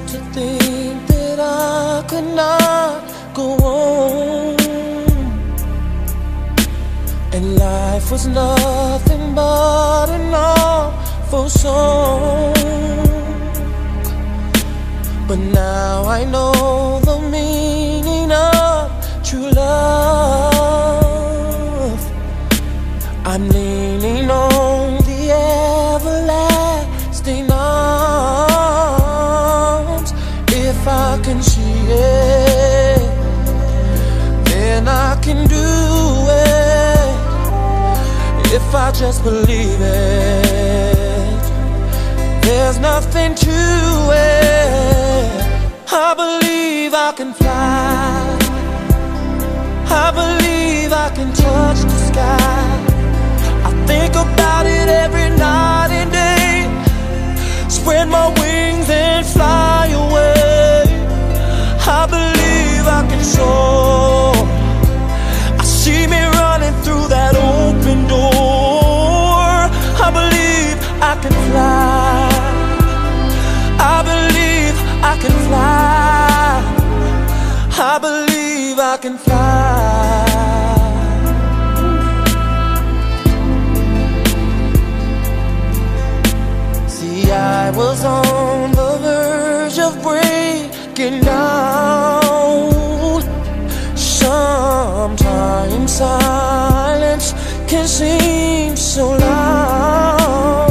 to think that I could not go on, and life was nothing but an awful song. But now I know the meaning of true love. I'm leaning on the everlasting arms. If I can see it, then I can do it. If I just believe it, there's nothing to it. I believe I can fly. I believe I can touch the sky. I think about it every night and day. Spread my wings and fly away. I believe I can soar. I see me running through that open door. I believe I can fly. I believe I can fly. I believe I can fly. See, I was on the verge of breaking down. Sometimes silence can seem so loud.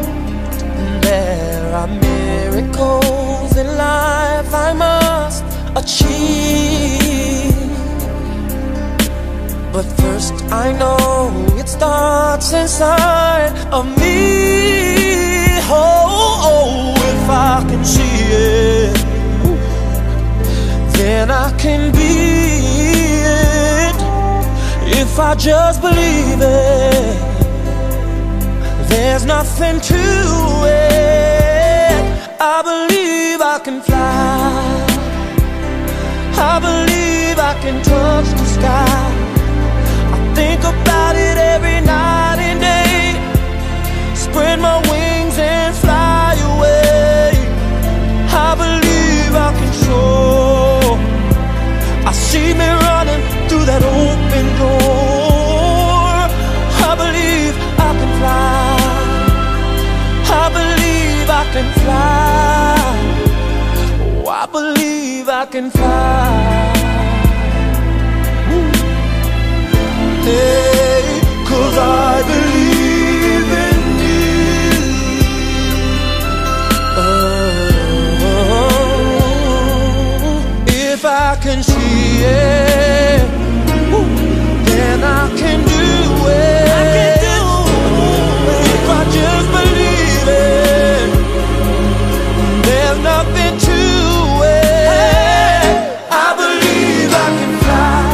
There are miracles in life I must achieve, but first I know it starts inside of me. Oh, if I can see it, then I can be it. If I just believe it, there's nothing to it. I believe I can fly. I believe I can touch the sky. I think about it every night and day. Spread my wings and fly away. I believe I can soar. I see me running through that open door. I believe I can fly. I believe I can fly. Oh, I believe I can fly. Hey, 'cause I believe in you. Oh, if I can see it, then I can do it. I can do it. If I just believe it, there's nothing to it. I believe I can fly.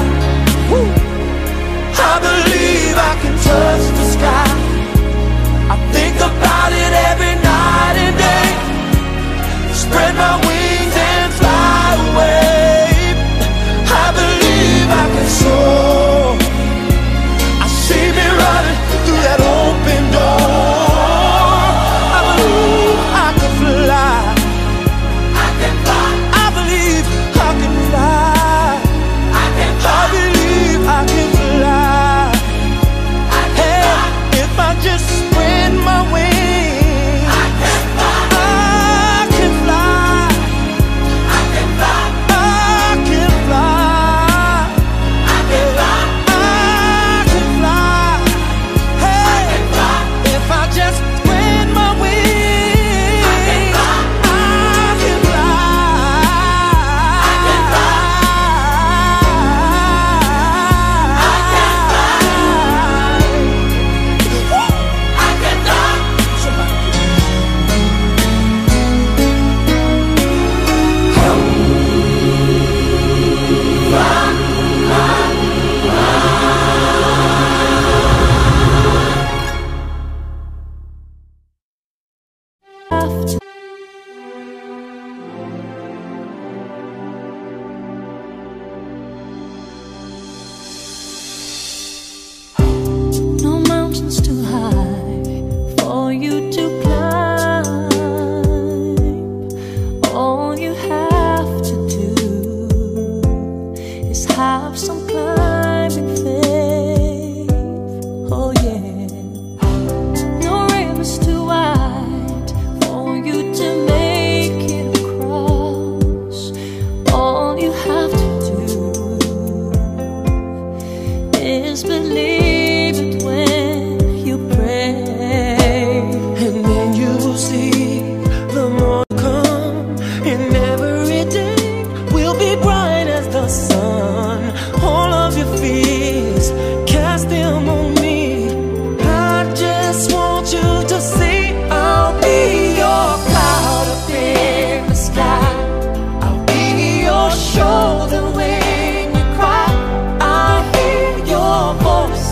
I believe I can touch the sky. I think about it every night and day. Spread my wings and fly away. I believe I can soar. I see me running through that open door. I believe I can fly. I can fly. I believe I can fly. I can fly. I believe I can fly. Hey, if I just spread my wings.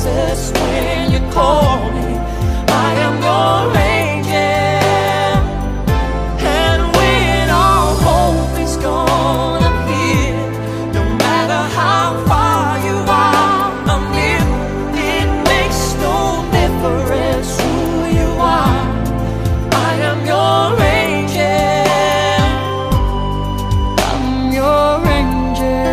voices when you call me. I am your angel. And when all hope is gone, I'm here. No matter how far you are, I'm near. It makes no difference who you are. I am your angel. I'm your angel.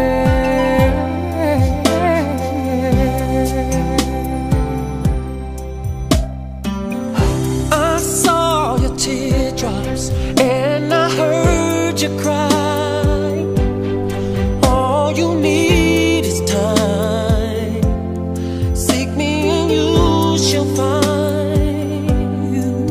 I saw your teardrops and I heard you cry. All you need is time. Seek me and you shall find.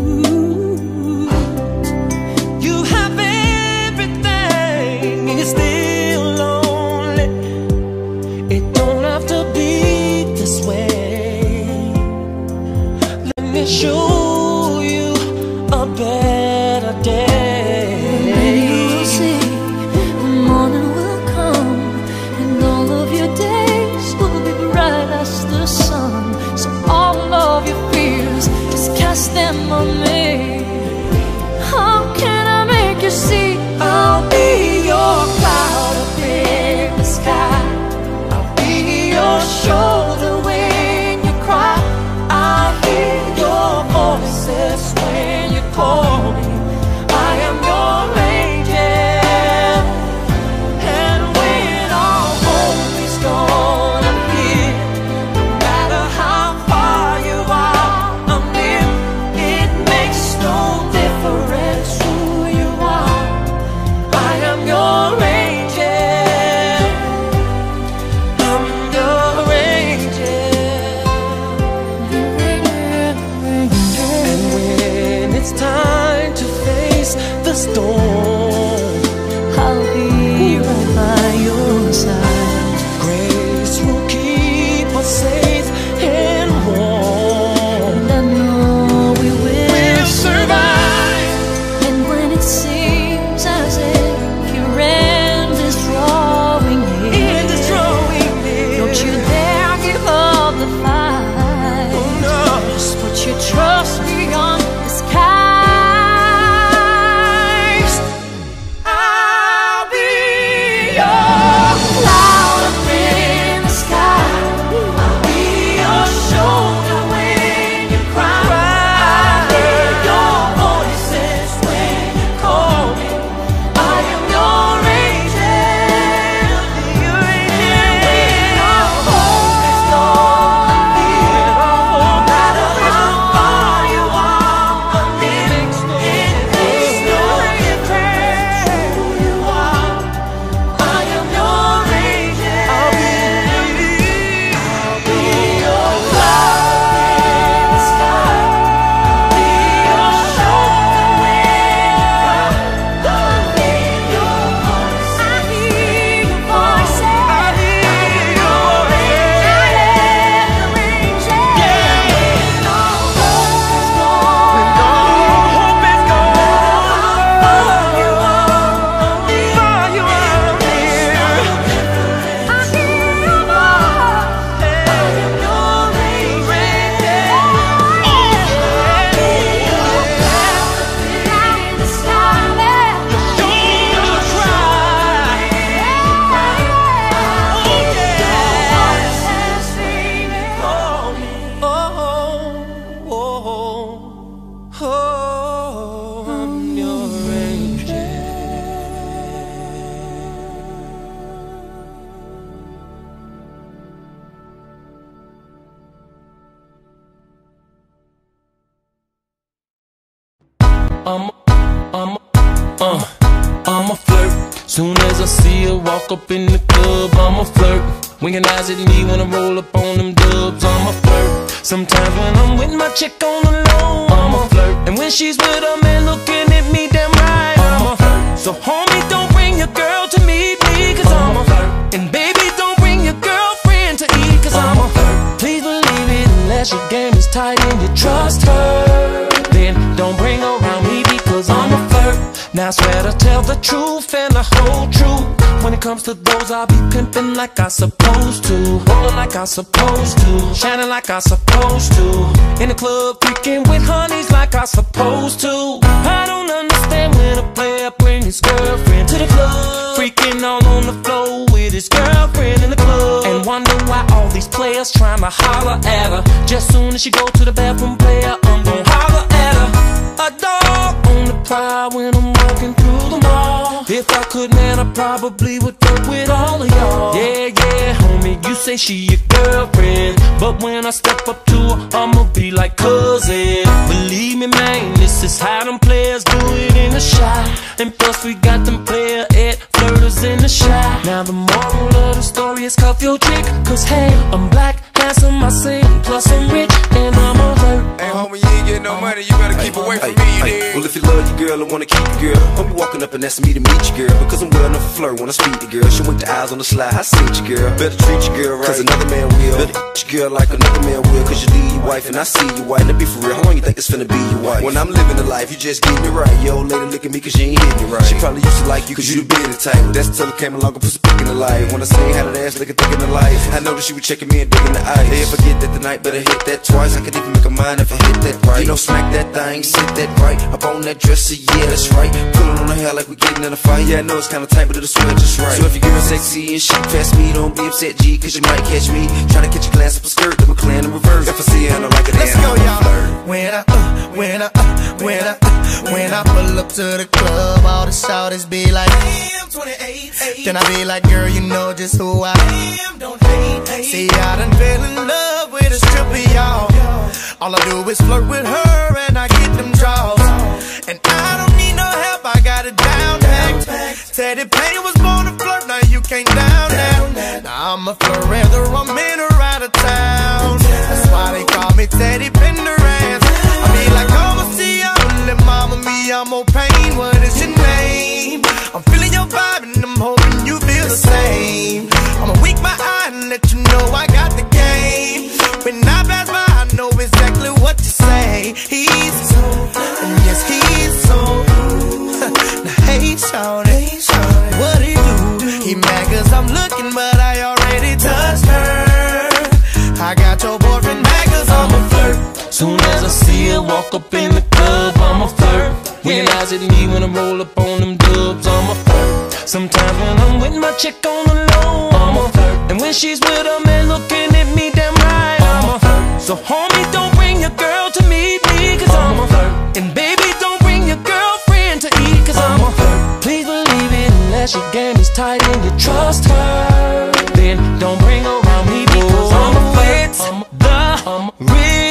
You have everything and you're still lonely. It don't have to be this way. Let me show you a better day. You will see the morning will come, and all of your days will be bright as the sun. So all of your fears, just cast them on me. How can I make you see? I'll be your cloud up in the sky. I'll be your shoulder when you cry. I'll hear your voices when you call me. I am your angel. And when all hope is gone, I'm here. No matter how far you are, I'm near. It makes no difference who you are. I am your angel. I'm your angel. And when it's time to face the storm, I'll be right by your side. grace will keep us safe and warm. And I know we will We'll survive. And when it seems as if your end is drawing near, In this drawing near. don't you dare give up the fight. Oh no. Just put your trust beyond the skies. I'll be your cloud up in the sky. I'll be your shoulder when you cry. I'll hear your voices when you call me. I am your angel. Your angel. When all hope is gone, I'm here. No matter how far you are, I'm near. It makes no difference who you are. I am your angel. I'll be your cloud in the sky. I'll be your shoulder when you cry. I'll hear your voice. I hear your voice. I hear your angel. When all hope is gone. When all hope is gone. How far you are, I'm near. Far you are, I'm near. I hear your voice. I am your angel. I'll be your cloud in the sky. Your cry. Oh yeah. Call me. Oh, oh, oh, I'm your angel. I'm a flirt. Soon as I see her walk up in the club, I'm a flirt. Winking eyes at me when I roll up on them dubs, I'm a flirt. Sometimes when I'm with my chick on the low, I'm a flirt. And when she's with a man looking at me damn right, I'm a flirt. So homie, don't bring your girl to meet me, cause I'm a flirt. And baby, don't bring your girlfriend to eat, cause I'm a flirt. Please believe it, unless your game is tight and you trust her, then don't bring her around me, because I'm a flirt. Now I swear to tell the truth and the whole truth. When it comes to those, I'll be pimping like I supposed to, rolling like I supposed to, shining like I supposed to, in the club freaking with honeys like I supposed to. I don't understand when a player bring his girlfriend to the club, freaking all on the floor with his girlfriend in the club, and wonder why all these players trying to holler at her. Just soon as she go to the bathroom, player, I'm gon' holler at her. A dog on the prowl when I'm walking through the mall. If I could, man, I probably would fuck with all of y'all. Yeah, yeah, homie, you say she your girlfriend, but when I step up to her, I'ma be like cousin. Believe me, man, this is how them players do it in the shot. And plus we got them player at flirters in the shot. Now the moral of the story is cuff your chick, cause hey, I'm black, handsome, I sing, plus I'm rich, and I'm a hurt. Hey homie, you ain't getting no money, you better keep away from me, you dig? Well, if you love your girl and wanna keep your girl, don't be walking up and asking me to meet your girl, because I'm well enough to flirt when I speak to girl. She went the eyes on the slide, I seen your girl. Better treat your girl right, cause another man will. Better your girl like another man will, cause you leave your wife and I see your wife. Now be for real, how long you think it's finna be your wife? When I'm living the life, you just getting it right. Yo, lady, look at me cause you ain't hitting it right. She probably used to like you cause you the bit of type. That's till it came along and put some pick in the life. When I say how that ass looking thick in the life, I know that she was checking me and digging the ice. Hey, if I get that tonight, better hit that twice. I could even make a mind if I hit that right. You know, smack that thing, sit that right up on that dresser, yeah, that's right. Pulling on her hair like we getting in a fight. Yeah, I know it's kinda tight, but it'll sweat just right. So if you get sexy and shit past me, don't be upset, G, cause you might catch me trying to catch a glance up a skirt, then we're clean in reverse. If I see her, I don't like it, let's go, y'all. When I pull up to the club, all the shawties be like, damn, 28. Then I be like, girl, you know just who I am, don't hate. See, I done fell in love with a stripper, y'all. All I do is flirt with her and I get them draws. And I don't need no help, I got it down packed. Teddy Payne was born to flirt, now you can't down that. Now I'm a flirt whether I'm in or out of town. That's why they call me Teddy Pendergrass. I be like, come and see ya, let mama me, I'm more pain. What is your name? I'm feeling your vibe and I'm hoping you feel the same. I'ma wink my eye and let you know I got the game. When I pass by, I know exactly what you say. He's so, and yes, he's so. Now hey, shawty, what he do? He mad cause I'm looking, but I already touched her. I got your boyfriend mad cause I'm a flirt. Soon as I see her walk up in the club, I'm a flirt. Realize it me when I roll up on them dubs, I'm a flirt. Sometimes when I'm with my chick on the low, I'm a flirt. And when she's with a man looking at me damn right, I'm a flirt. So homie, don't bring your girl to meet me, cause I'm a flirt. And baby, don't bring your girlfriend to eat, cause I'm a flirt. Please believe it, unless your game is tight and you trust her, then don't bring her around me, because I'm a flirt. I'm the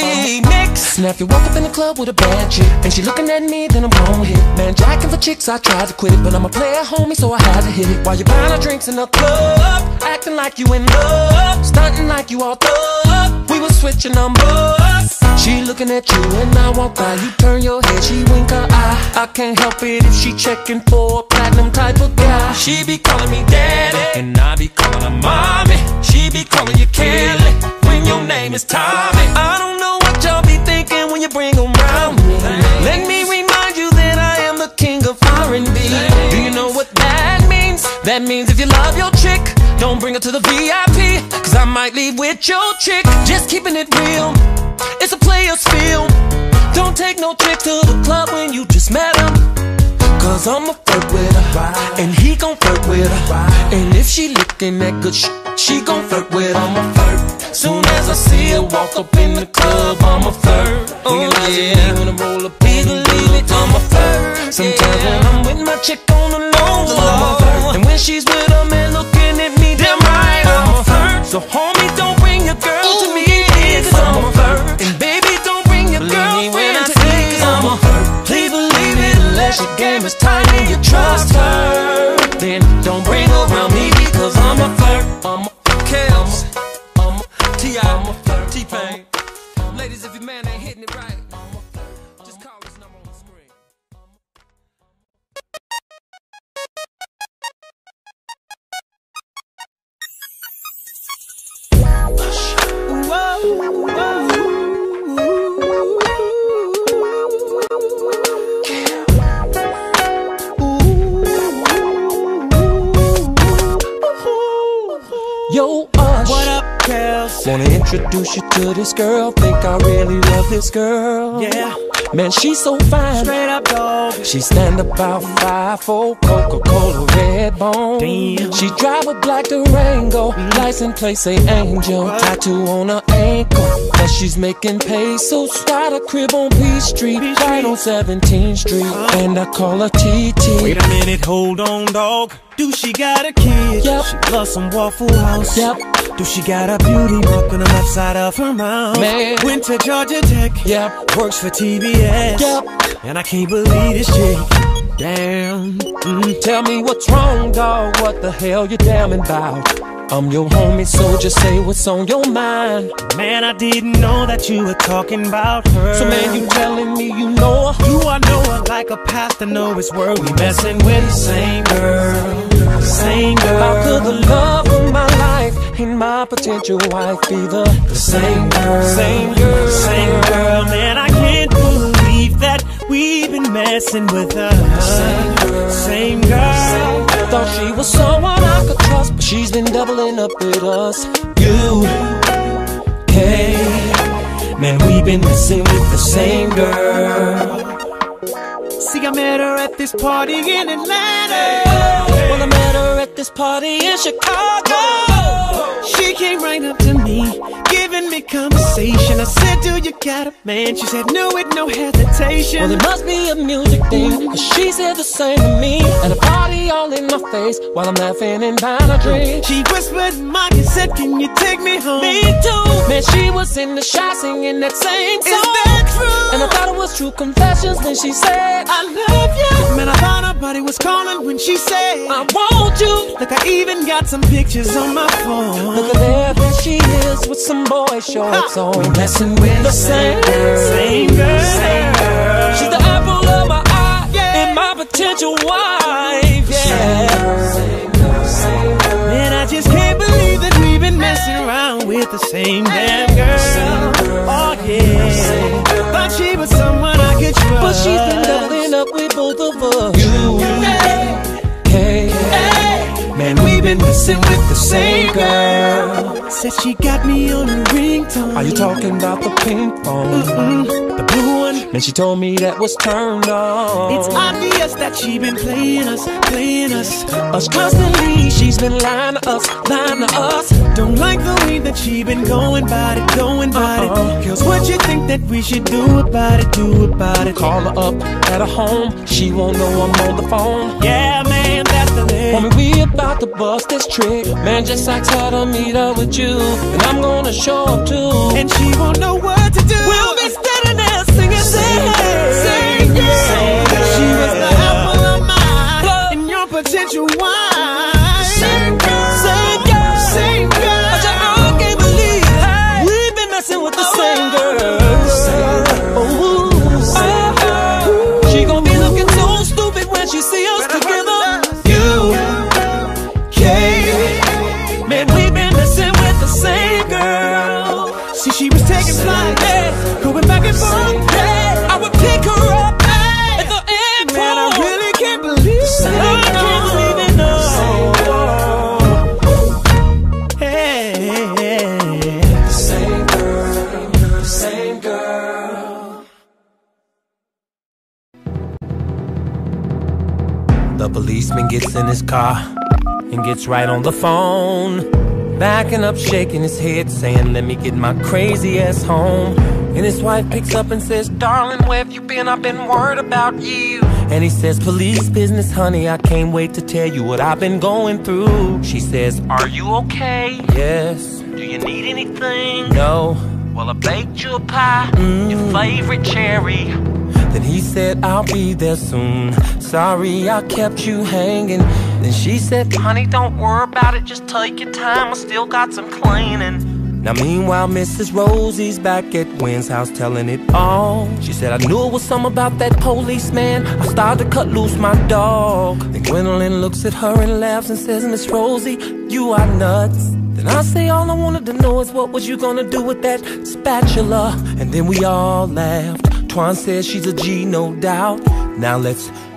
remix. Now if you walk up in the club with a bad chick and she looking at me, then I'm gon' hit. Man, jacking for chicks, I tried to quit it, but I'm a player, homie, so I had to hit it. While you buying her drinks in the club, acting like you in love, stunting like you all thug. We was switching numbers. She looking at you and I walk by, you turn your head, she wink her eye. I can't help it if she checking for a platinum type of guy. She be calling me daddy, and I be calling her mommy. She be calling you Kelly when your name is Tommy. I don't know what y'all be thinking when you bring them round me. Let me remind you that I am the king of R&B. Do you know what that means? That means if you love your chick, don't bring her to the VIP, cause I might leave with your chick. Just keeping it real, it's a player's field. Don't take no trick to the club when you just met him, cause I'ma flirt with her, and he gon' flirt with her. And if she looking that good she gon' flirt with her. I'ma flirt. Soon as I see her walk up in the club, I'ma flirt. Realize it when I roll up, please believe it, I'ma flirt. Sometimes when I'm with my chick on the low, I'ma flirt. And when she's with a man looking at me damn right, I'ma flirt. So homie, don't bring your girl to me, cause I'ma flirt. And baby, don't bring your girlfriend to me, cause I'ma flirt. Please believe it, unless your game is tight and you trust her, then don't bring her around me, because I'm a flirt. I'm a Kels, I'm a T.I., I'm a flirt. T-Pain. Ladies, if your man ain't hitting it right, just call this number on the screen. Whoa. introduce you to this girl. Think I really love this girl. Yeah. Man, she's so fine. Straight up dog. She stand about 5'4", Coca-Cola red bone. Damn. She drive a black Durango, license plate say Angel. Tattoo on her ankle, but she's making pesos. Got a crib on Peachtree, right on 17th Street, and I call her TT. Wait a minute, hold on, dog. Do she got a kid? Yep. She loves some Waffle House. Yep. Do she got a beauty mark on the left side of her mouth? Man. Went to Georgia Tech. Yep. Works for TBS. Yep. And I can't believe this chick. Damn. Tell me what's wrong, dog. What the hell you damning about? I'm your homie, so just say what's on your mind. Man, I didn't know that you were talking about her. So man, you telling me you know her? Do I know her like a pastor know his word? We messing with the same girl, same girl. How could the love of my life and my potential wife be the same girl? Same girl, same girl. Man, I can't believe that we've been messing with her. Same girl, same girl. Thought she was someone I could trust, but she's been doubling up with us. Hey, man, we've been messing with the same girl. See, I met her at this party in Atlanta. Well, I met her at this party in Chicago. She came right up to me, giving me conversation. I said, do you got a man? She said, no, with no hesitation. Well, it must be a music thing, cause she said the same to me. At a party all in my face, while I'm laughing and buying a drink. She whispered in my ear, said, can you take me home? Me too. Man, she was in the shot singing that same song. Is that true? And I thought it was true confessions when she said, I love you. Man, I thought her body was calling when she said, I want you. Look, I even got some pictures on my phone. Look at there she is with some boy shorts on. We messing with the same girl, same girl, same girl. She's the apple of my eye, yeah, and my potential wife, yeah. Same girl, same girl. Man, I just can't believe that we've been messing around with the same damn girl. Oh yeah, thought she was someone I could trust, but she's been doubling up with both of us. Hey, man, we've been messing with the same girl. Said she got me on a ringtone. Are you talking about the pink phone? The blue one. And she told me that was turned on. It's obvious that she been playing us, playing us. Us constantly, she's been lying to us, lying to us. Don't like the way that she been going about it, going about it. Girls, what you think that we should do about it, do about it? Call her up at her home, she won't know I'm on the phone. Yeah, man, that's the thing. Homie, we about to bust this trick. Man, just ask her to meet up with you, and I'm gonna show up too. And she won't know what to do. We'll be standing there singing, sing girl. She was the apple of my eye, and your potential wife. Same girl, same girl, same girl. I can't believe we've been messing with the same girl. She gon' be looking so stupid when she see us together. Man, we've been messing with the same girl. See, she was taking flight, yeah, going back and forth. Yeah, I would pick her up at the airport. Man, I really can't believe it. I can't believe it, no. Hey, same girl, same girl. The policeman gets in his car and gets right on the phone, backing up, shaking his head, saying, let me get my crazy ass home. And his wife picks up and says, darling, where have you been? I've been worried about you. And he says, police business, honey, I can't wait to tell you what I've been going through. She says, are you okay? Yes. Do you need anything? No. Well, I baked you a pie, your favorite cherry. Then he said, I'll be there soon. Sorry I kept you hanging. Then she said, honey, don't worry about it, just take your time, I still got some cleaning. Now meanwhile, Mrs. Rosie's back at Wynn's house telling it all. She said, I knew it was something about that policeman, I started to cut loose my dog. Then Gwendolyn looks at her and laughs and says, Miss Rosie, you are nuts. Then I say, all I wanted to know is what was you gonna do with that spatula? And then we all laughed. Twan says she's a G, no doubt. Now let's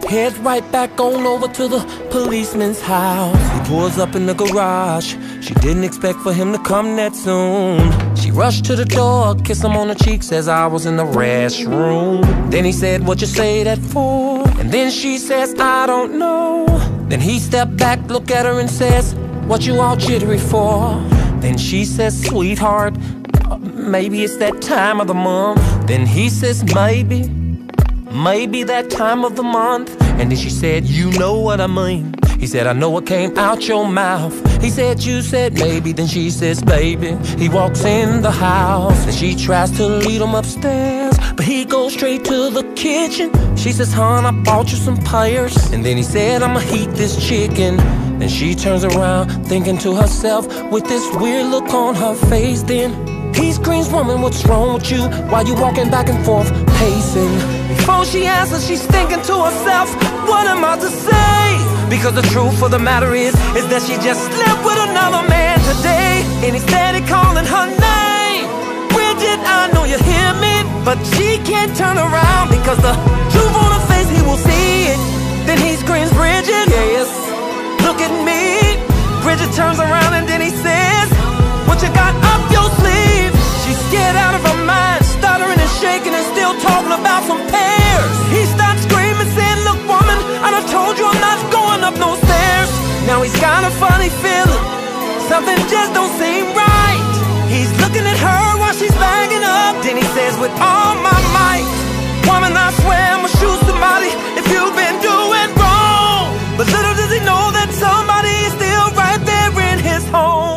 heads right back on over to the policeman's house. He pulls up in the garage. She didn't expect for him to come that soon. She rushed to the door, kissed him on the cheek, says I was in the restroom. Then he said, what you say that for? And then she says, I don't know. Then he stepped back, looked at her and says, what you all jittery for? Then she says, sweetheart, maybe it's that time of the month. Then he says, maybe that time of the month. And then she said, you know what I mean. He said, I know it came out your mouth. He said, you said maybe. Then she says, baby. He walks in the house and she tries to lead him upstairs, but he goes straight to the kitchen. She says, hon, I bought you some pears. And then he said, I'ma heat this chicken. Then she turns around thinking to herself with this weird look on her face. Then he screams, woman, what's wrong with you? Why you walking back and forth pacing? Before she answers, she's thinking to herself, what am I to say? Because the truth of the matter is that she just slept with another man today. And he's steady calling her name. Bridget, I know you hear me, but she can't turn around because the truth on her face, he will see it. Then he screams, Bridget, yes, look at me. Bridget turns around and then he says, what you got up your sleeve? She's scared out of her mind, stuttering and shaking and still talking about some pears. He starts screaming, saying, look woman, I done told you I'm not going up no stairs. Now he's got a funny feeling, something just don't seem right. He's looking at her while she's banging up. Then he says, with all my might, woman, I swear I'ma shoot somebody if you've been doing wrong. But little does he know that somebody is still right there in his home.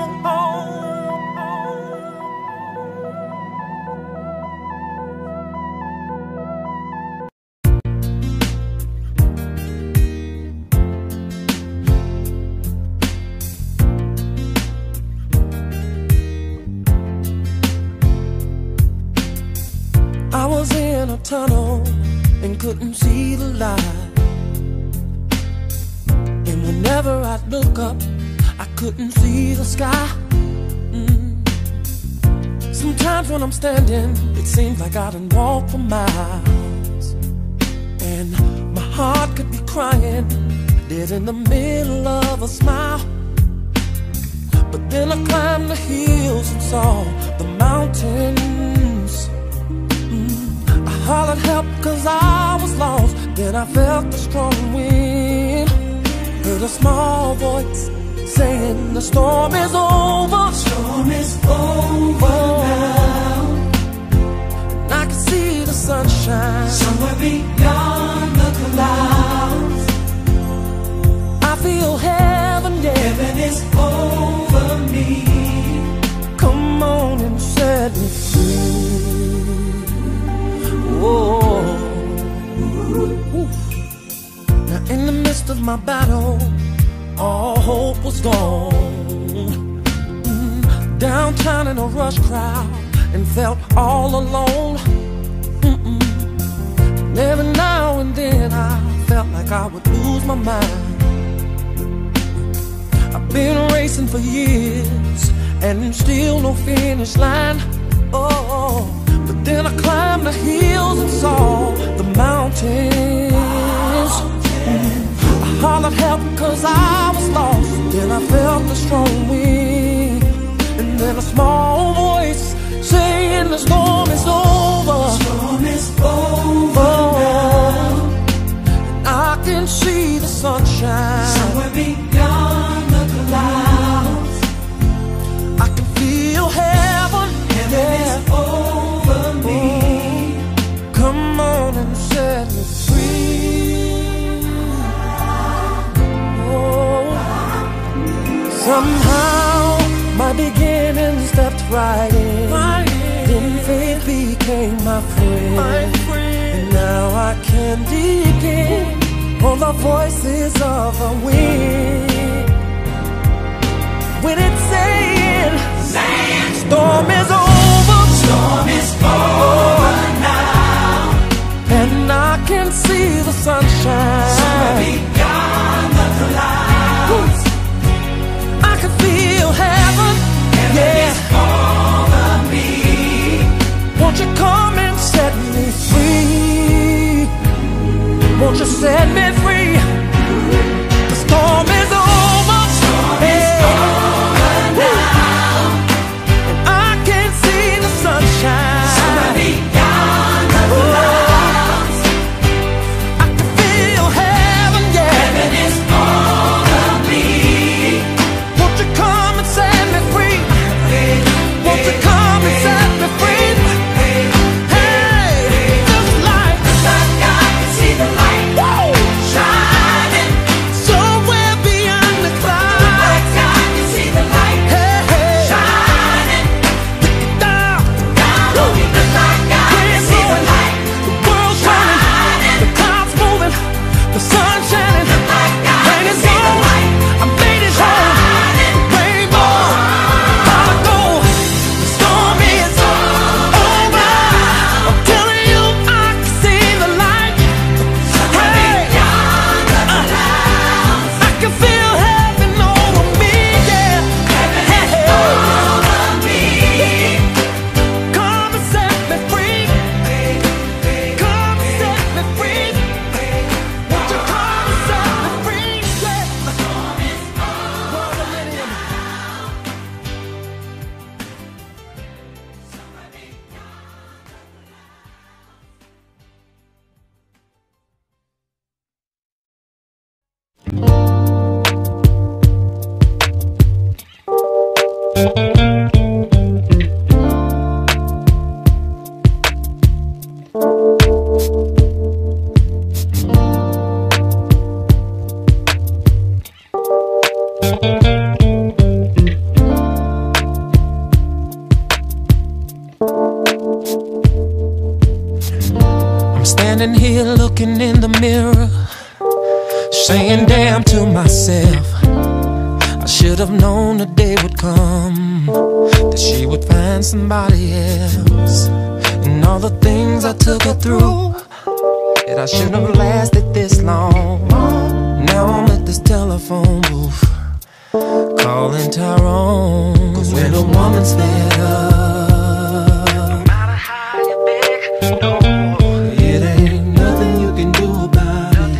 I was in a tunnel and couldn't see the light. And whenever I'd look up, I couldn't see the sky. Sometimes when I'm standing, it seems like I done walked for miles. And my heart could be crying, dead in the middle of a smile. But then I climbed the hills and saw the mountains. I hollered help cause I was lost. Then I felt the strong wind, heard a small voice saying the storm is over. The storm is over now. And I can see the sunshine somewhere beyond the clouds. I feel heaven, yeah. Heaven is over me. Come on and set me free. Whoa. Now in the midst of my battle, all hope was gone. Downtown in a rush crowd and felt all alone. And every now and then I felt like I would lose my mind. I've been racing for years and still no finish line. Oh, but then I climbed the hills and saw the mountains. I hollered help cause I was lost. Then I felt the strong wind, and then a small voice saying the storm is over. The storm is over now. And I can see the sunshine somewhere beyond the clouds. I can feel heaven. Heaven is over me. Come on and set me free. Oh. Somehow my beginning stepped right in. Then faith became my friend. And now I can depend on the voices of the wind. When it's saying, storm is over. Storm is over now. And I can see the sunshine somewhere beyond the clouds. I can feel heaven. Heaven is over me. Won't you come and set me free? Won't you set me free. The storm is over. And I can see the sunshine. Somebody down the clouds. I can feel heaven, yeah. Heaven is all of me. Won't you come and set me free? Won't you come and set me free? Standing here looking in the mirror, saying damn to myself. I should have known the day would come that she would find somebody else. And all the things I took her through, that I shouldn't have lasted this long. Now I'm at this telephone booth, calling Tyrone. Cause when a woman's fed up, no matter how you beg, no, it ain't nothing you can do about it.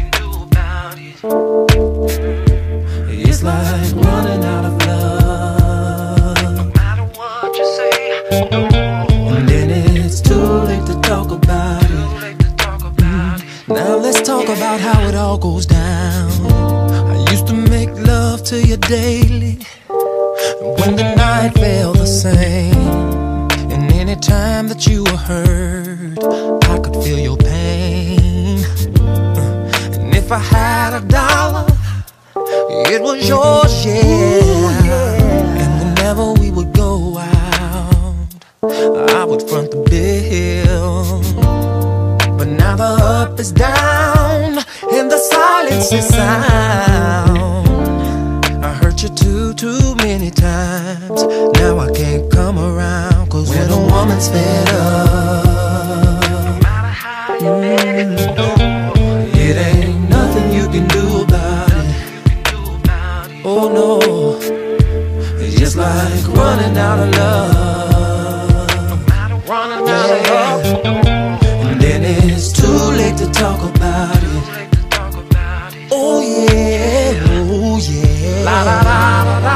It's like running out of love. No matter what you say, no. And then it's too late to talk about it. Now let's talk about how it all goes down. I used to make love to you daily, when the night felt the same. And any time that you were hurt, I could feel your pain. And if I had $1, it was yours, yeah. And whenever we would go out, I would front the bill. But now the up is down and the silence is sound. I hurt you too many times. Now I can't come around. Cause when a woman's fed up, no matter how you beg, no, it ain't nothing you can do about it. Oh no, it's just like running out of love. Running out of love. And then it's too late to talk about it. Oh yeah, oh yeah. La la la la la.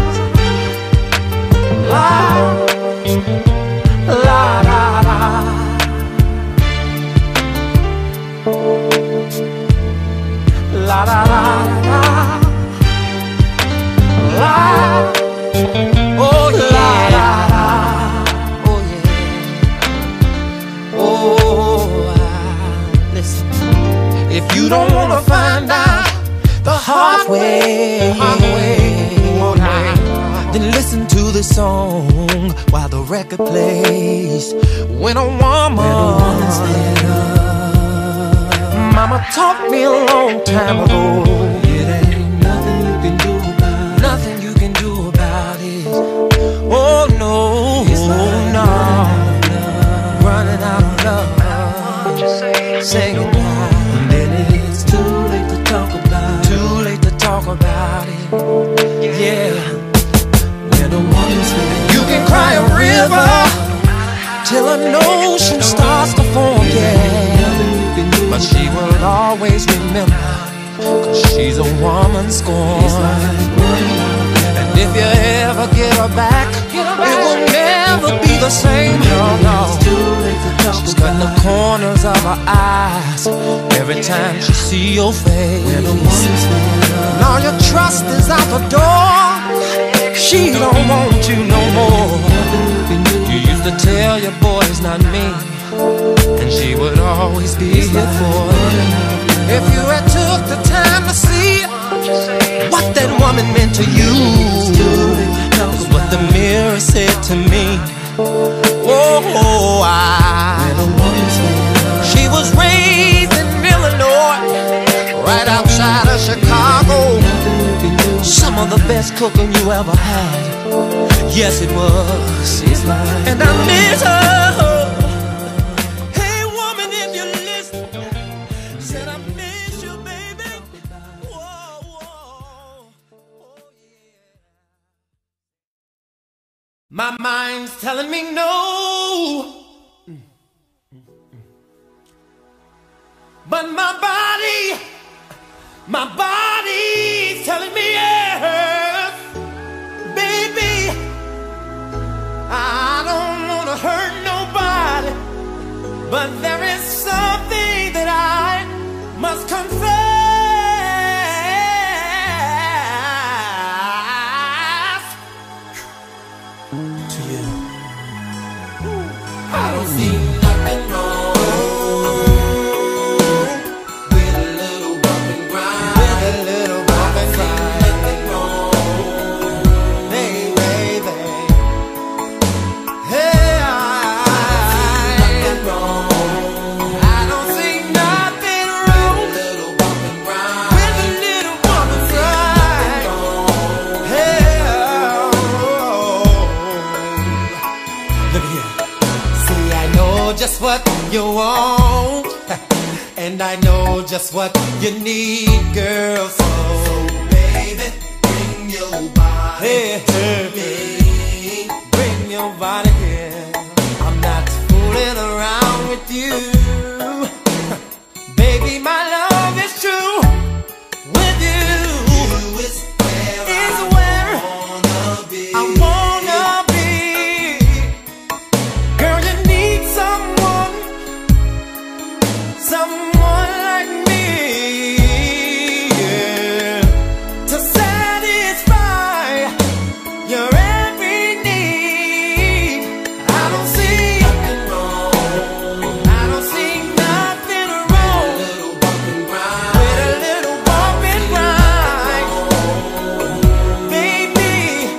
La la la la. La la la la. La. Oh yeah. La, la, oh yeah. Oh, listen. If you don't wanna find out the hard way, then listen to this song while the record plays. When a woman's fed up, Mama taught me a long time ago, it ain't nothing you can do about it. Nothing you can do about it. Oh no, no. Running out of love. Say goodbye. And then it's too late to talk about it. Too late to talk about it. Yeah. When a woman's fed up, you can cry a river till an ocean starts to form, yeah. But but she will always remember, 'cause she's a woman scorned. And if you ever get her back, it will never be the same, no. She's cutting the corners of her eyes every time she see your face. And all your trust is out the door. She don't want you no more. You used to tell your boy it's not me, and she would always be here for you. If you had took the time to see what that woman meant to you, was what the mirror said to me. She was raised in Illinois, right outside of Chicago. Some of the best cooking you ever had. Yes, it was. And I miss her. Hey, woman, if you listen, said I miss you, baby. Whoa. My mind's telling me no, but my body's telling me yes. Baby, I don't wanna hurt nobody, but there is something that I must confess to you. I don't see nothing wrong with a little bump and grind. With a little bump and grind. Nothing wrong, baby. Hey, nothing wrong. I don't see nothing wrong with a little bump and grind. With a little bump and grind. Hey, look here. See, I know just what you want, and I know just what you need, girl. So, baby, bring your body to me. Bring your body here. I'm not fooling around with you. Baby, my love is true with you. Is where I wanna be. Girl, you need someone like me, yeah, to satisfy your every need. I don't see nothing wrong. I don't see nothing wrong with a little bump and grind. Baby,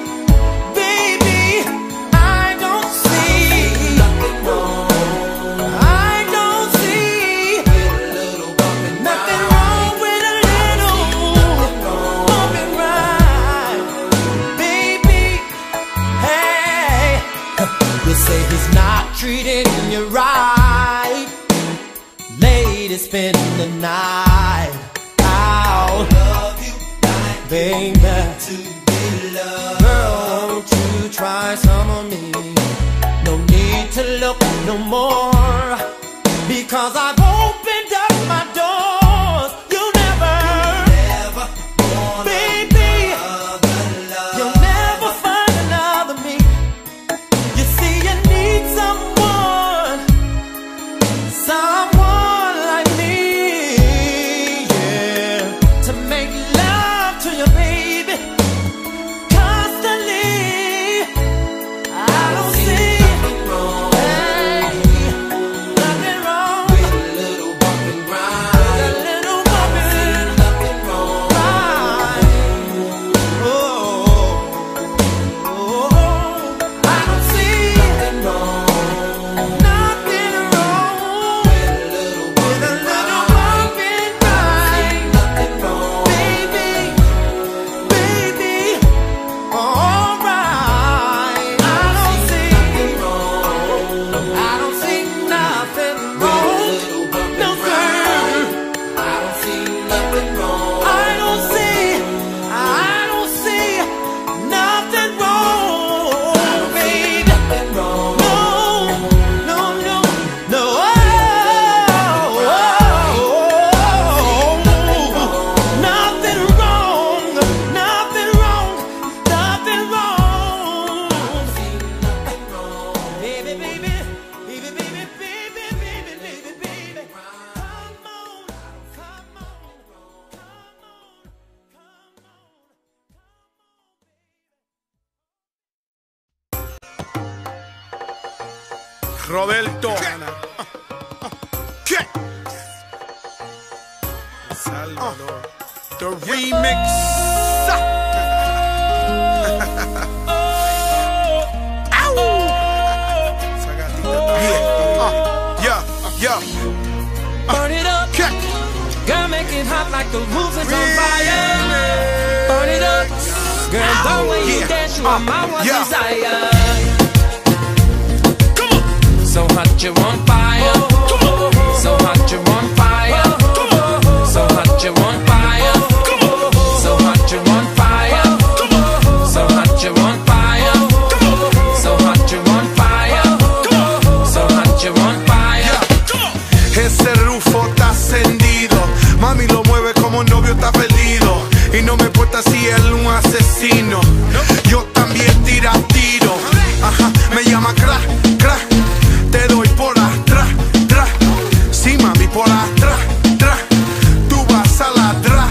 I don't see nothing wrong. I don't see nothing wrong with a little bump and grind. Baby, hey, you say he's not treating you right. Lady, spend the night out. Love you like baby, to be loved. Girl, won't you try some of me? No need to look no more, because I've opened up my doors. You'll never baby, you'll never find another me. You see, you need someone like me, yeah, to make love to you, baby, constantly. I don't see nothing wrong with a little Roberto. ¿Qué? Salvador. The remix. Yeah. Burn it up. Girl, make it hot like the roof is on fire. Burn it up. Girl, the way you dance, you are my one desire. Come on. So hot, you're on fire. So hot, you're on fire. So hot, you're on fire. So hot, you're on fire. So hot, you're on fire. So hot, you're on fire. So hot, you're on fire. Ese rufo está encendido. Mami lo mueve como un novio está perdido. Y no me importa si él es un asesino. Yo también tiro. Ajá, me llama crack. Te doy por atrás. Sí, mami, por atrás. Tú vas a la dra.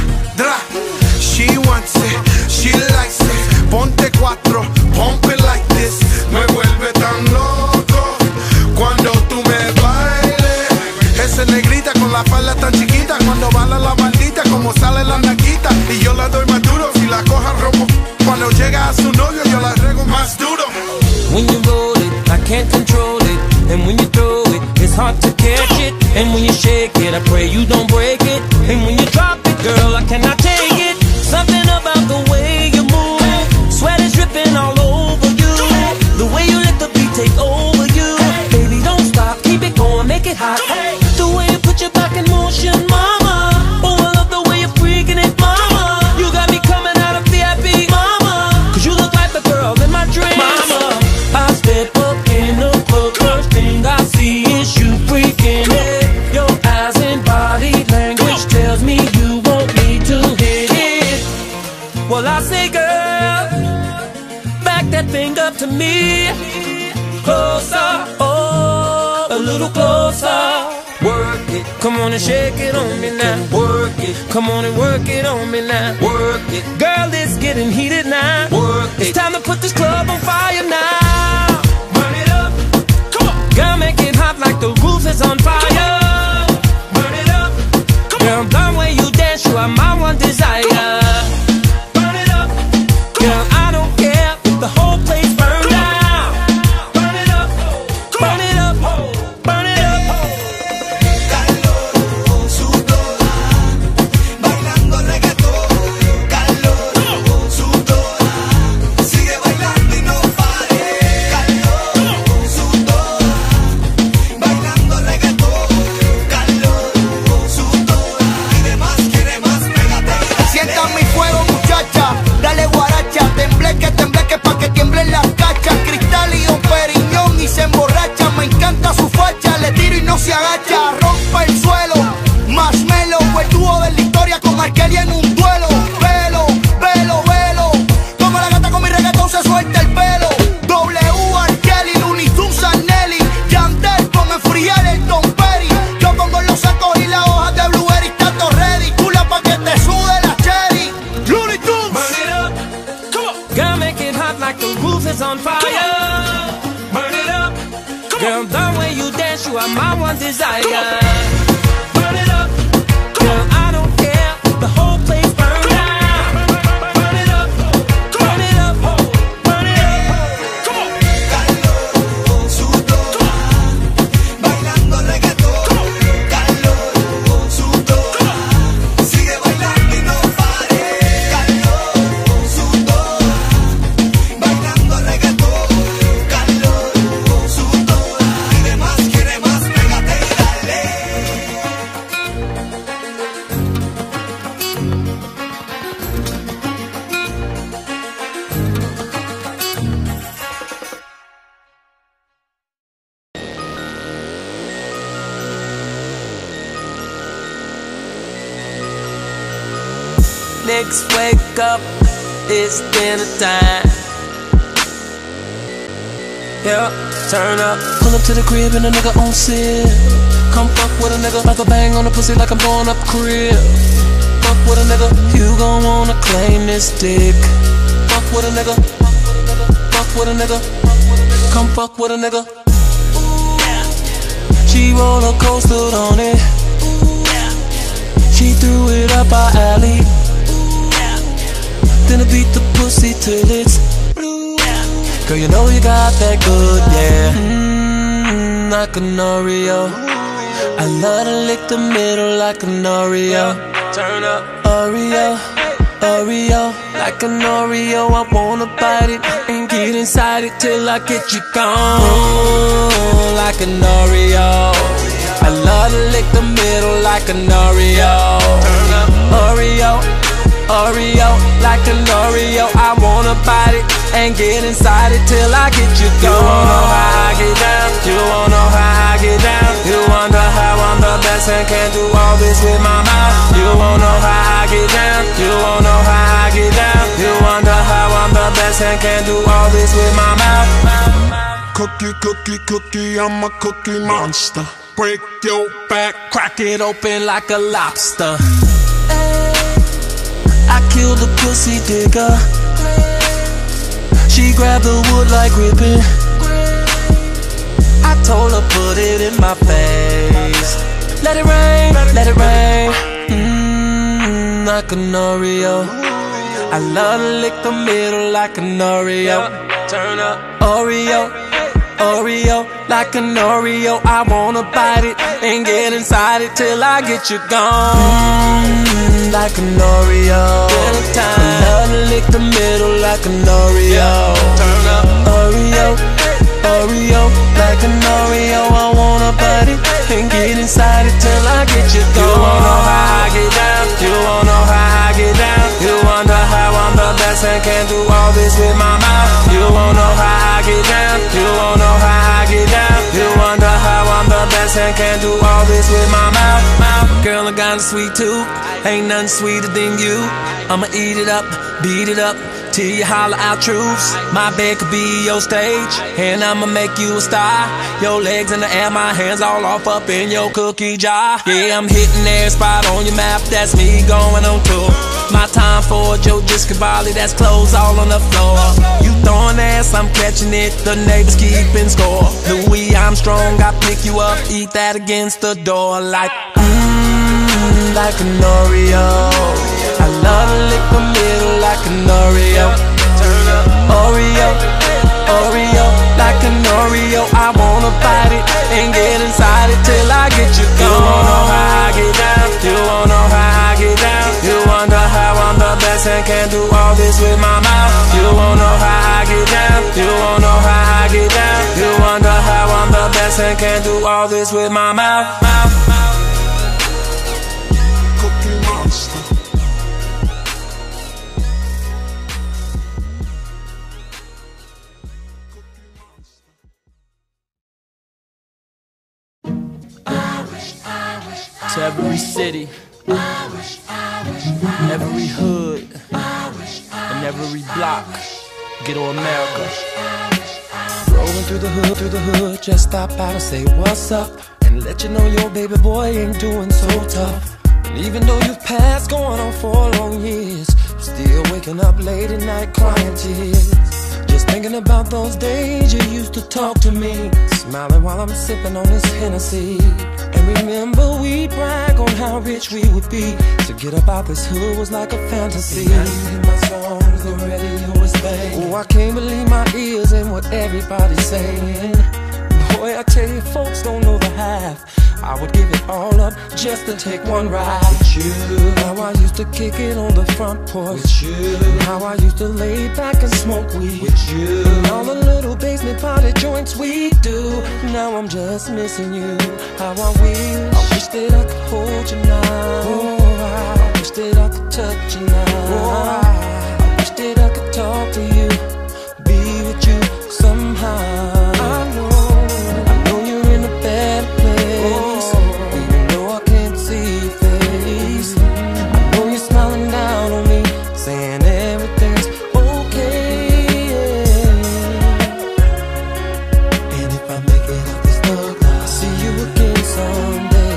She wants it, she likes it. Ponte 4, pump it like this. Me vuelve tan loco cuando tú me bailes. Esa negrita con la falda tan chiquita, cuando baila la maldita como sale la naquita. Y yo la doy más duro si la coja rojo. Cuando llega a su novio yo la rego más duro. When you roll it, I can't control it. And when you throw it, it's hard to catch it. And when you shake it, I pray you don't break it. And when you drop it, girl, I cannot take it. Something about the way you move, sweat is dripping all over you. The way you let the beat take over you. Baby, don't stop, keep it going, make it hot. The way you put your back in motion, mama. Oh, I love the way you're freaking it, mama. You got me coming out of VIP, mama. Cause you look like the girl in my dreams, mama. I step up in the club, first thing I see is you freaking it. Your eyes and body language tells me you want me to hit it. Well, I say, girl, back that thing up to me. Closer, oh, a little closer. Work it, come on and shake it on me now. Work it, come on and work it on me now. Work it, girl, it's getting heated now. Work it, it's time to put this club on fire now. Burn it up, come on. Girl, make it hot like the roof is on fire. Burn it up, girl, the way you dance, you are my one desire. Burn it up, girl, I don't care if the whole place burns down. Burn it up, burn it up, burn it up. Se agacha, rompe el suelo. Marshmello, el dúo de la historia con Arkeli en un duelo. Velo. Como la gata con mi reggaetón se suelta el pelo. W, Arkeli, Looney Tunes, Nelly, Yandel con enfriar el Don Perry. Yo pongo los sacos y las hojas de blueberry. Está todo ready, chula pa' que te sude la cherry. Looney Tunes. Burn it up, come on. Girl, make it hot like the roof is on fire. Burn it up, girl, the way you dance, you are my one desire. Burn it up, girl, I don't care if the whole place burns down. Burn it up, burn it up, burn it up. Come on. Calor, sudor, bailando reggaetón. Calor, sudor, sigue bailando y no pare. Calor, sudor, bailando reggaetón. Calor, sudor, quiere más, pégate y dale. Next wake up, it's dinner time. Yeah, turn up. Pull up to the crib and a nigga on sip. Come fuck with a nigga like a bang on the pussy like I'm going up crib. Fuck with a nigga, you gon' wanna claim this dick. Fuck with a nigga, fuck with a nigga. Come fuck with a nigga. She roller coastered on it. She threw it up our alley. Then I beat the pussy till it's blue. Girl, you know you got that good, yeah. Like an Oreo. I love to lick the middle like an Oreo. Turn up, Oreo, Oreo, like an Oreo. I wanna bite it and get inside it till I get you gone. Like an Oreo. I love to lick the middle like an Oreo. Oreo, Oreo, like an Oreo. I wanna bite it and get inside it till I get you gone. You wanna know how I get down? You wanna know how I get down? You wonder how I'm the best and can do all this with my mouth. You wanna know how I get down? You wanna know how I get down? You wonder how I'm the best and can do all this with my mouth. Cookie, cookie, cookie, I'm a cookie monster. Break your back, crack it open like a lobster. I killed the pussy digger. She grabbed the wood like ribbon. I told her put it in my face. Let it rain, let it rain. Like an Oreo. I love to lick the middle like an Oreo. Turn up, Oreo, Oreo, like an Oreo. I wanna bite it and get inside it till I get you gone. Like an Oreo. I love to lick the middle like an Oreo. Turn up, Oreo, Oreo, like an Oreo. I wanna bite it and get inside it till I get you gone. You wanna know how I get down? You wanna know how I get down? You wonder how I'm the best and can do all this with my mouth. You wanna know how I get down? You wanna know how I get down? You wonder how I'm the best and can do all this with my mouth. Girl, I got a sweet tooth, ain't nothing sweeter than you. I'ma eat it up, beat it up, till you holler out truths. My bed could be your stage, and I'ma make you a star. Your legs in the air, my hands all off up in your cookie jar. Yeah, I'm hitting every spot on your map, that's me going on tour. My time for Joe Discabali, that's clothes all on the floor. You throwing ass, I'm catching it, the neighbors keeping score. Louis Armstrong, I pick you up, eat that against the door like like an Oreo. I love to lick the middle like an Oreo. Oreo, Oreo, like an Oreo. I wanna bite it and get inside it till I get you gone. You wanna know how I get down? You wanna know how I get down? You wonder how I'm the best and can do all this with my mouth. You wanna know how I get down? You wanna know how I get down? You wonder how I'm the best and can do all this with my mouth. cookie monster. To every city, every hood, and every block, Ghetto America. Rolling through the hood, just stop out and say what's up, and let you know your baby boy ain't doing so tough. And even though you've passed going on 4 long years, I'm still waking up late at night crying tears. Just thinking about those days you used to talk to me, smiling while I'm sipping on this Hennessy. And remember we'd brag on how rich we would be. To get up out this hood was like a fantasy. Now you hear my songs, the radio is banging. Oh, I can't believe my ears and what everybody's saying. Boy, I tell you, folks don't know the half. I would give it all up just to take one ride with you. How I used to kick it on the front porch with you. How I used to lay back and smoke weed with you. And all the little basement party joints we do. Now I'm just missing you. How I wish that I could hold you now. Oh, I wish that I could touch you now. Oh, I wish that I could talk to you, be with you somehow. I know you're in a bad place, even though I can't see your face. I know you're smiling down on me, saying everything's okay. And if I make it out this thug, I'll see you again someday.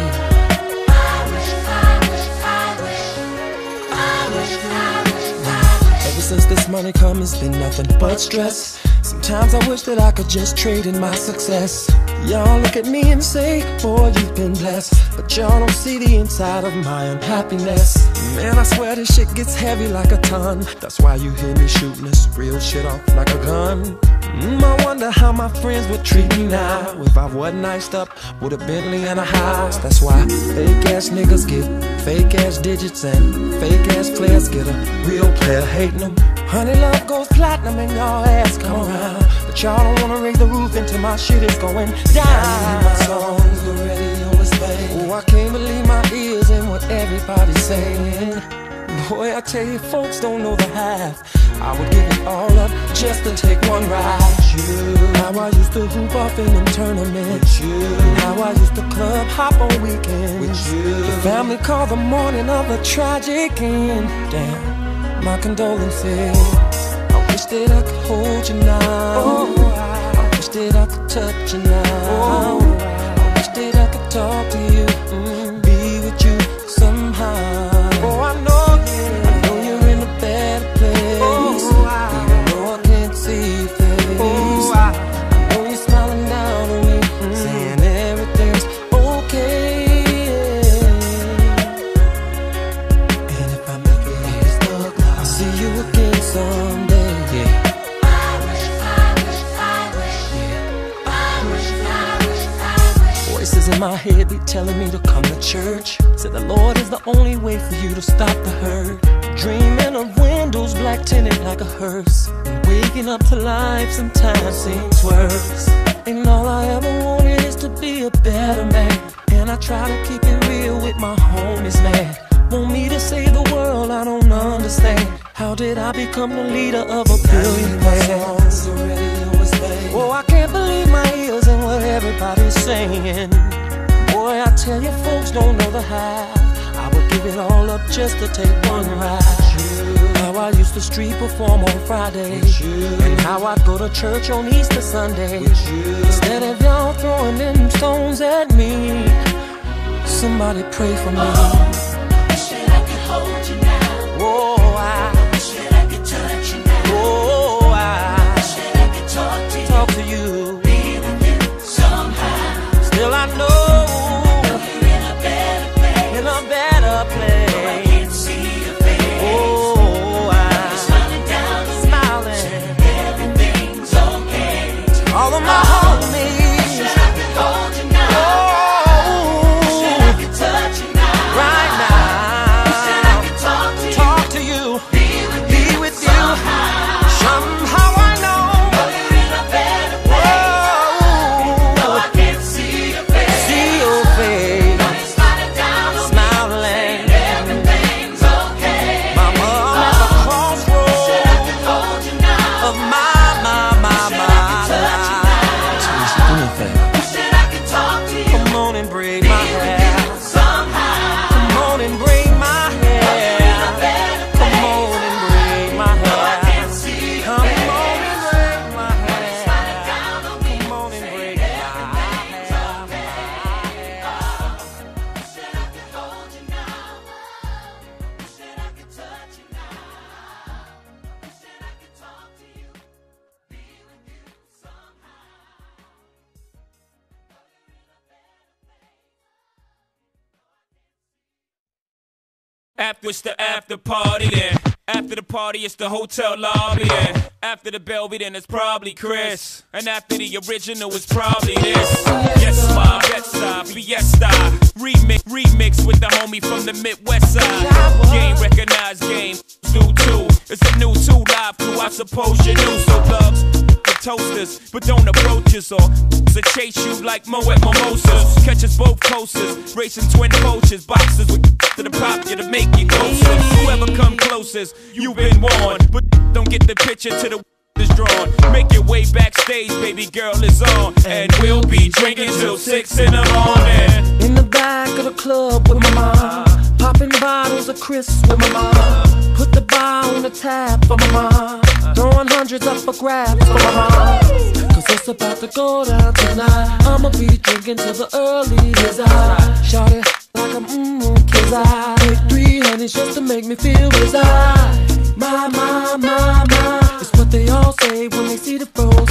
Ever since this money come, it's been nothing but stress. Sometimes I wish that I could just trade in my success. Y'all look at me and say, boy, you've been blessed, but y'all don't see the inside of my unhappiness. Man, I swear this shit gets heavy like a ton. That's why you hear me shooting this real shit off like a gun. I wonder how my friends would treat me now if I wasn't iced up with a Bentley and a house. That's why fake ass niggas get fake ass digits and fake ass players get a real player hating them. Honey love goes platinum and y'all ass come around, but y'all don't wanna raise the roof until my shit is going down. My songs the radio is playing. Oh, I can't believe my ears and what everybody's saying. Boy, I tell you, folks don't know the half. I would give it all up just to take one ride with you. How I used to hoop off in them tournaments with you. How I used to club hop on weekends with you. The family called the morning of a tragic end. Damn, my condolences. I wish that I could hold you now. I wish that I could touch you now. I wish that I could talk to you, be with you somehow. Oh, I know you're in a better place. Even though I can't see your face, I know you're smiling down on me, saying everything's okay. And if I make it, I'll see you again someday. Voices in my head be telling me to come to church. Said the Lord is the only way for you to stop the hurt. Dreaming of windows black tinted like a hearse, and waking up to life sometimes seems worse. And all I ever wanted is to be a better man, and I try to keep it real with my homies, man. Want me to save the world, I don't understand. How did I become the leader of a billion man? Oh, I can't believe my ears and what everybody's saying. Boy, I tell you, folks don't know the half. I would give it all up just to take one ride. How I used to street perform on Friday, and how I'd go to church on Easter Sunday. Instead of y'all throwing them stones at me, somebody pray for me. I wish that I could hold you now. Oh, I wish that I could touch you now. Oh, I wish that I could talk to you, be with you somehow. Still I know you're in a better place. In a better place. Though I can't see your face. Oh, I'm smiling down on smiling. saying everything's okay. All of my homies. Wish that I could hold you now. Oh, Wish that I could touch you now. right now. Wish that I could talk to you. Be with you. Somehow I know you're in a better place. Though I can't see your face. See your face. Though you're smiling down on Smiling. me, everything's okay. Mama, I'm at the crossroads Wish that I could hold you now. of my life. Wish that I could talk to you. Come on and braid my hair. Somehow. Come on and braid my hair. Come on and braid my hair. Come on and braid my hair. Come on and braid my After it's the after party then. After the party it's the hotel lobby then. After the Belvy then it's probably Chris. And after the original it's probably this. Yes, my Bed-Stuy Fiesta. Remix with the homie from the Midwest side. Game recognized, game do too. It's a new 2 Live crew, I suppose you knew. So clubs, the toasters, but don't approach us or to chase you like Moet Mimosas. Catch us both coasters, racing twin coaches, boxers with to the pop you to make you closer. Whoever come closest, you've been warned, but don't get the picture to the is drawn. Make your way backstage, baby girl is on, and we'll be drinking till 6 in the morning. In the back of the club with my mom, popping bottles of crisps with my mom. Put the bar on the tab for my mom, throwing hundreds up for grabs for my mom. Cause it's about to go down tonight. I'ma be drinking till the early as I shout it like I'm kids. I take 3 honeys just to make me feel as I. My, it's what they all say when they see the frozen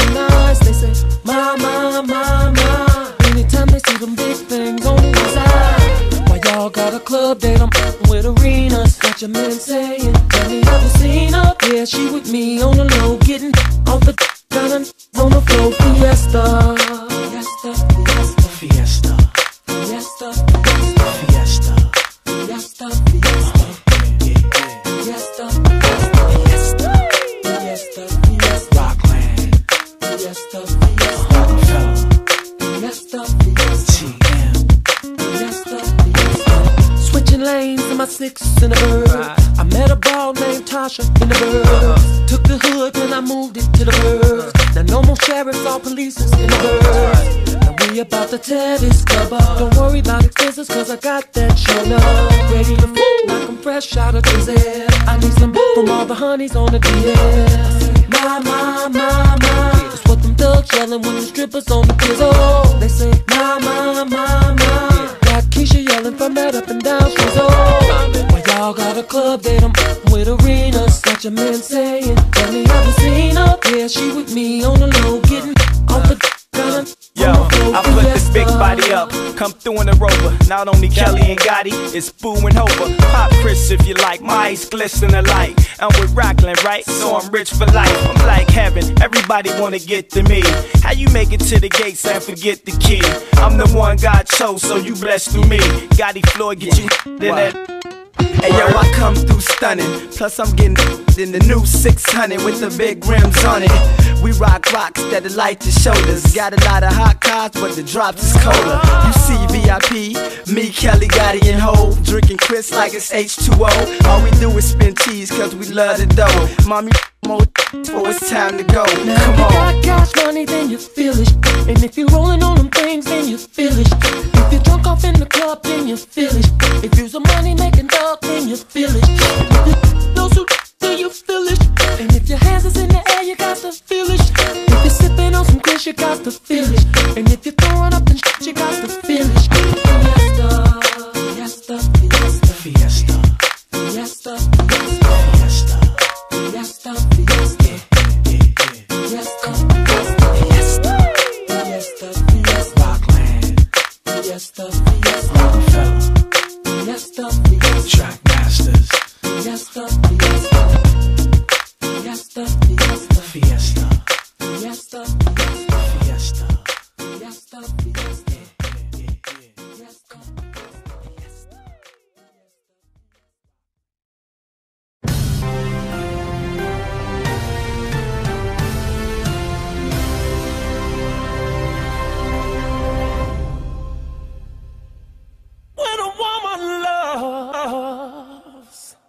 such a man saying, tell me, have you seen her? Yeah, she with me on the low, getting off the down on the floor. Fiesta, fiesta, fiesta, Fiesta, fiesta, fiesta, fiesta, fiesta, fiesta, fiesta, fiesta, fiesta, Rockland, fiesta, fiesta, Rockefeller, fiesta, fiesta, TM. fiesta, fiesta. Switching lanes in my 6 in a bird. I met a ball named Tasha in the bird. Took the hood and I moved it to the bird. Now no more sheriffs or polices in the bird. Now we about to tear this club up. Don't worry about expenses cause I got that show up. Ready to fool like I'm fresh out of the air. I need some from all the honeys on the DL. My, that's what them thugs yelling when the strippers on the pizzle. They say, my. Got Keisha yelling from that up and down street. Well, y'all got a club that I'm with arenas. Such a man saying, tell me, have you seen her? Yeah, she with me on the low, getting off the gun. Yo, I put this big body up, come through in a Rover. Not only Kelly and Gotti, it's Boo and Hova. Pop Chris if you like, my eyes glisten alike. I'm with Rockland, right? So I'm rich for life. I'm like heaven, everybody wanna get to me. How you make it to the gates and forget the key? I'm the one God chose, so you blessed through me. Gotti Floyd, get you in that. Hey yo, I come through stunning. Plus I'm getting in the new 600 with the big rims on it. We rock rocks that light the shoulders. Got a lot of hot cars, but the drops is colder. You see VIP, me, Kelly, Gotti, and Hov, drinking Chris like it's H2O. All we do is spin cheese cause we love the dough. Mommy, more so it's time to go. Now Come if you on. got cash money, then you feel it. And if you're rolling on them things, then you feel it. If you're drunk off in the club, then you feel it. If you're some money making dog, then you feel it. If you know so, then you feel it. And if your hands is in the air, you got to feel it. If you're sipping on some Chris, you got to feel it. And if you're throwing up and shit, you got to feel it. Fiesta, fiesta, fiesta, Fiesta, fiesta, fiesta, fiesta, fiesta, fiesta, fiesta, fiesta, Rockland, fiesta, fiesta, Rockefeller, fiesta, fiesta, Track Masters, fiesta, fiesta, fiesta, fiesta, Fiesta, fiesta, Fiesta. fiesta, fiesta, fiesta. When a woman loves,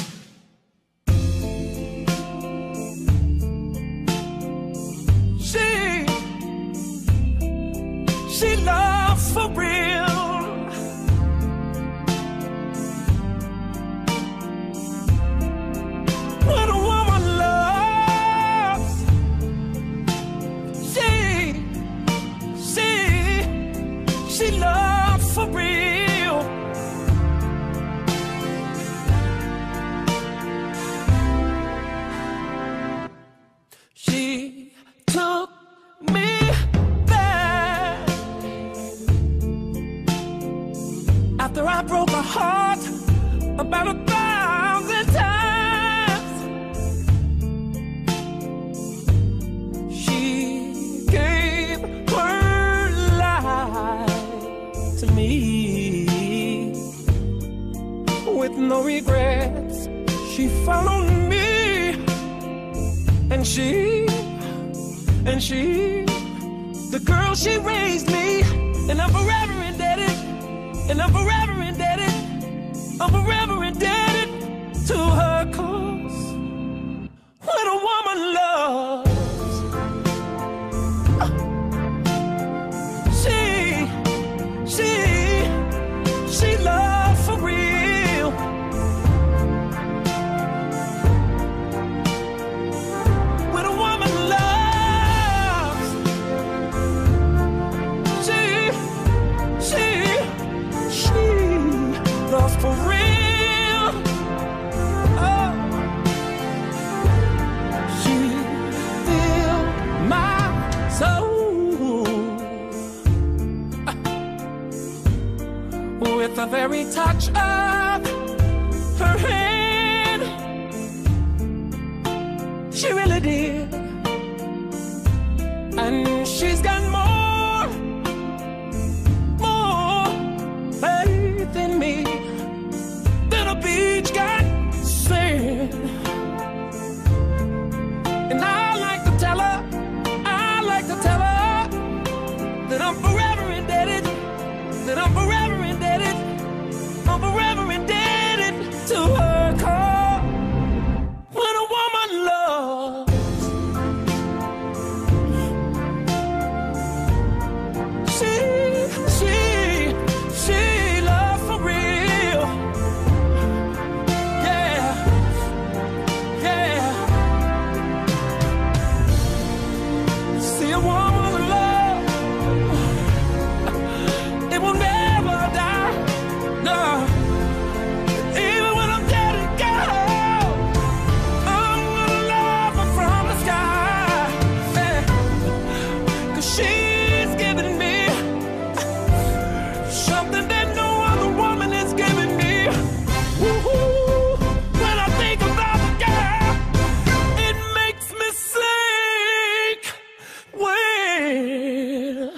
she loves for real. When a woman loves, she loves for real. She took me back after I broke her heart about 1,000 times. She gave her life to me with no regrets. She followed me, and she, the girl she raised me, and I'm forever indebted, and I'm forever indebted, I'm forever indebted to her cause. When a woman loves, she loves for real. When a woman loves, she loves for real. Oh, she filled my soul with the very touch of her hand. she really did. And she's got more faith in me than a beach got sand. And I like to tell her that I'm forever indebted, I'm forever indebted to her call. When a woman loves, she loves for real. Yeah. See a woman love, it will never die. No. Even when I'm dead and gone, I'm gonna love her from the sky. Yeah. 'Cause she's giving me something that no other woman is giving me. Woo-hoo. When I think about the girl, it makes me sink. When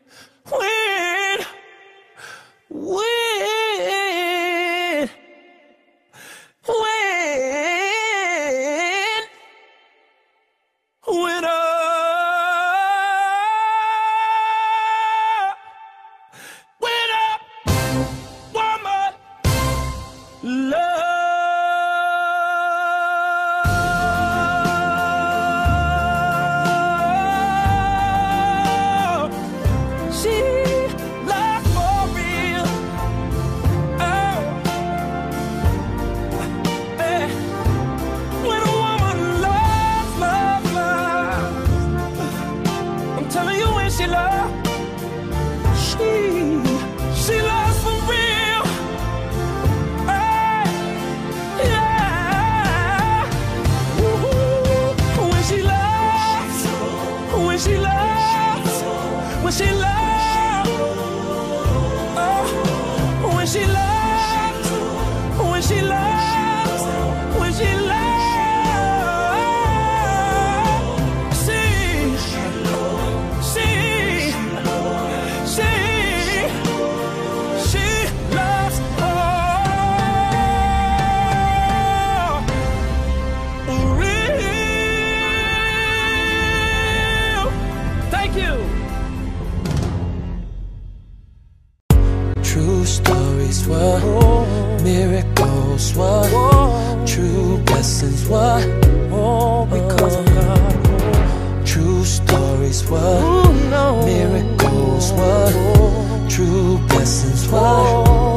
she loves for real. Hey, yeah. Woo-hoo. When she loves, when she loves, when she loves, oh, when she loves, when she loves, when she loves. True stories were miracles were true blessings were because of God. True stories were miracles were true blessings were.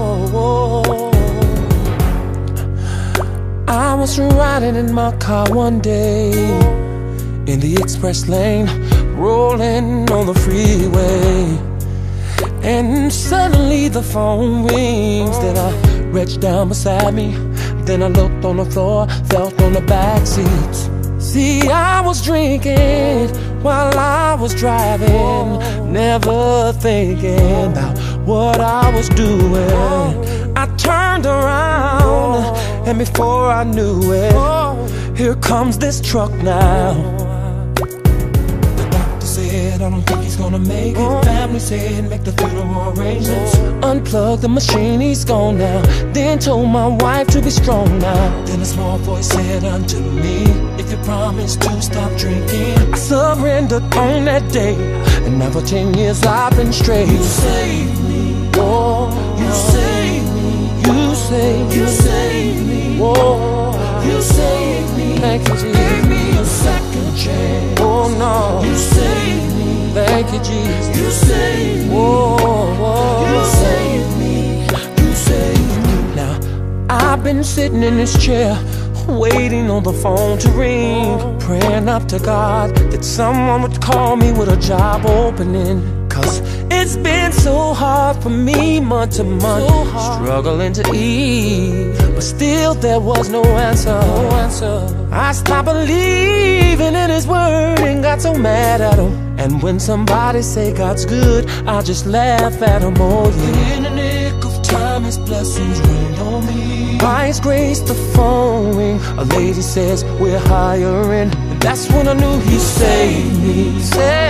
I was riding in my car one day in the express lane, rolling on the freeway. And suddenly the phone rings. Then I reached down beside me. Then I looked on the floor, felt on the back seats. See, I was drinking while I was driving, never thinking about what I was doing. I turned around, and before I knew it, here comes this truck now. I don't think he's gonna make it. Family said make the funeral arrangements. Unplug the machine, he's gone now. Then told my wife to be strong now. Then a small voice said unto me, if you promise to stop drinking. I surrendered on that day, and now for 10 years I've been straight. You saved me, oh, you saved me, you saved me, you saved me, oh, you saved me. Thank you, Jesus. Gave me a second chance. Oh no, you saved me. Thank you, Jesus. You saved me. Whoa. You saved me. You saved me. Now, I've been sitting in this chair, waiting on the phone to ring, praying up to God that someone would call me with a job opening. 'Cause it's been so hard for me month to month, struggling to eat, but still there was no answer. I stopped believing in his word and got so mad at him. And when somebody say God's good, I just laugh at him. Oh yeah. In the nick of time, his blessings rain on me. By his grace, the phone ring. A lady says we're hiring. That's when I knew He saved me. You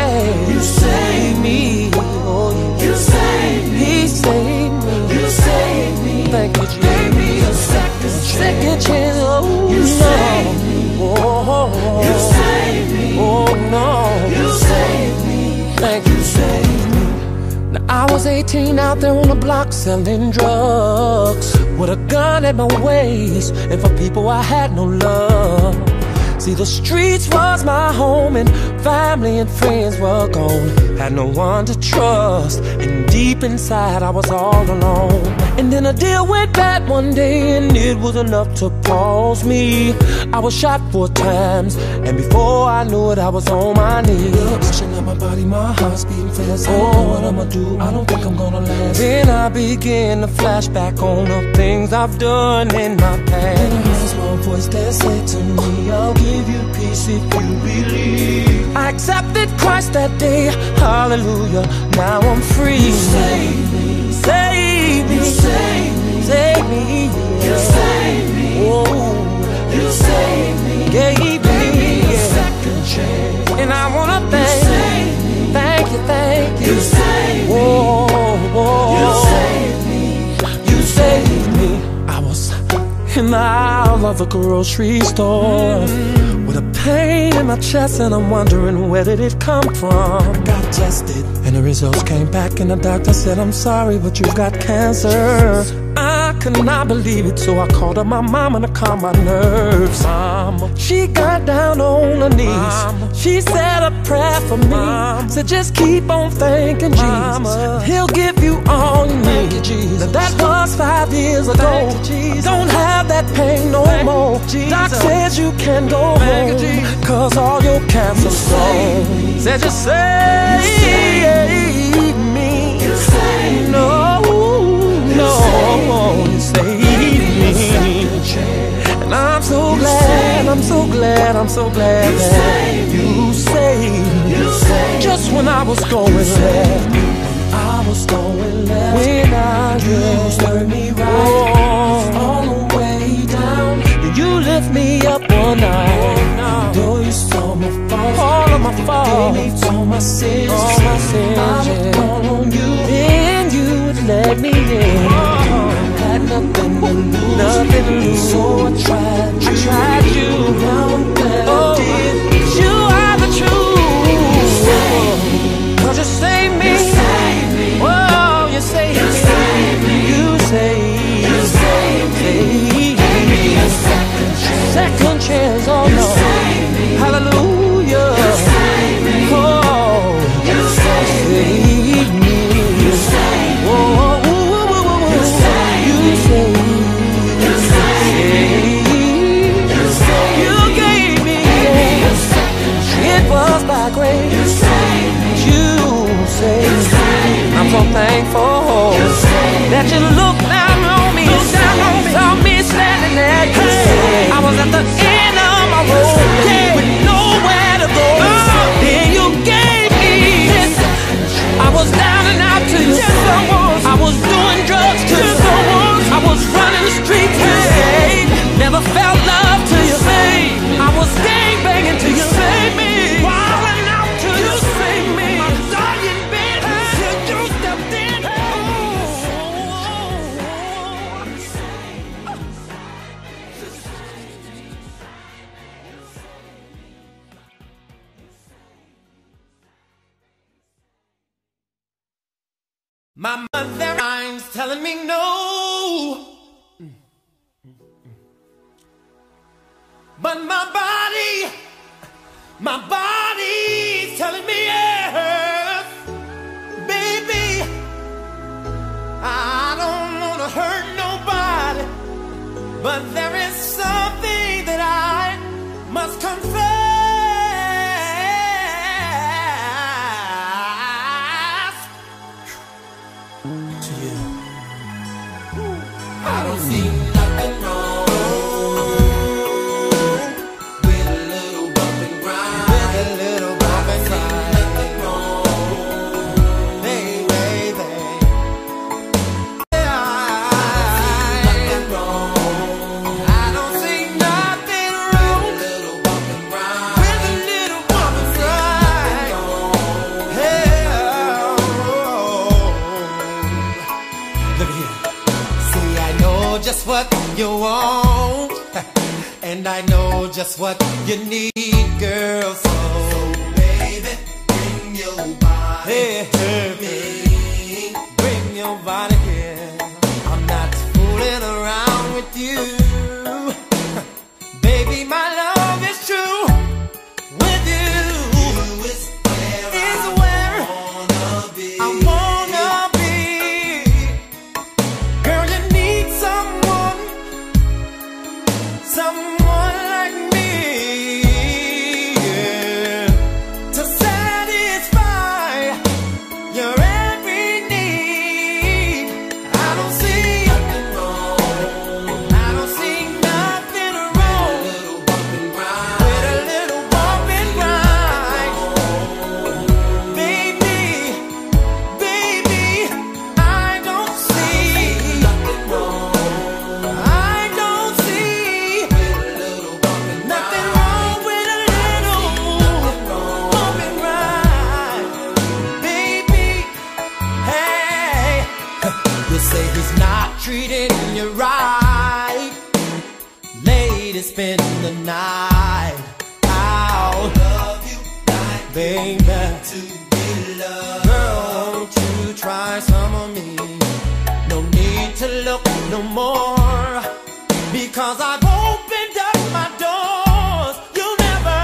saved me. Oh, You saved me. He saved me. You saved me. Thank you, Jesus. Gave me a second chance. Oh, You saved me. Oh, You saved me. Oh, no. You saved me. Thank you, saved me. Now I was 18 out there on the block selling drugs, with a gun at my waist, and for people I had no love. See, the streets was my home, and family and friends were gone. Had no one to trust, and deep inside I was all alone. And then a deal went bad one day, and it was enough to pause me. I was shot 4 times, and before I knew it, I was on my knees. Pushing up my body, my heart's beating fast. I don't know what I'ma do, I don't think I'm gonna last. Then I began to flash back on the things I've done in my past. And I heard a small voice that said to me, I'll give you peace if you believe. I accepted Christ that day, hallelujah, now I'm free. You saved me. Save me. You saved me. Save me. You saved me. Oh, You saved me. Gave me a second chance. And I wanna thank you. Thank you. You saved me. Oh, You saved me. You saved me. I was in the aisle of the grocery store, with a pain in my chest, and I'm wondering, where did it come from? I got tested, and the results came back, and the doctor said, I'm sorry, but you've got cancer. I could not believe it, so I called up my mama to calm my nerves. Mama, she got down on her knees. Mama, she said a prayer for me. Mama, said just keep on thanking Jesus. He'll give you all you need. Jesus. Now that was 5 years ago. I don't have that pain no more. Doc says you can go home, cause all your cancer's gone. Said you saved me. You saved me. No, You saved me. And I'm so glad, I'm so glad, I'm so glad that You saved me. Just when I was going left, I was going left. When I turned me right, all the way down, You lift me up one night. Though You saw my faults, all of my faults, gave me all my sins, I would call on You, then You would let me in. Had nothing to lose, so I tried You. Now I'm glad I did, 'cause You are the truth. 'Cause You saved me. Oh, You saved me. You saved me. Second chance, oh no. Hallelujah. Oh, You saved me. Oh, You saved You gave me. It was by grace. You saved me. I'm so thankful that You looked down on me, saw me standing there. I was at the end of my road, with nowhere to go. Then You gave me this. I was down and out to You. I was doing drugs to You. I was running the streets to You. Never felt love to You. I was gang banging to You. Wilding out to You. I'm dying bed till You stepped in. My mother mind's telling me no, but my body's telling me yes. Baby, I don't wanna hurt nobody, but there is something that I must confess to You. I don't see nothing wrong with a little bump and grind. Nothing wrong, baby. Nothing wrong. I don't see nothing wrong with a little bump and grind. Look here. See, I know just what you want, and I know just what you need, girl. So, baby, bring your body to me. Bring your body here. I'm not fooling around with you. Baby, my love is true. With you is where I wanna be. Girl, you need someone like me, yeah, to satisfy your every need. I don't see nothing wrong. I don't see nothing wrong with a little bump and grind. Baby, I don't see nothing wrong. I don't see nothing wrong with a little bump and grind. Baby, hey, you say he's not treating you right. Lady, spend the night out. Love you like baby to be loved. Girl, won't you try some of me? No need to look no more, because I've opened up my doors. You'll never,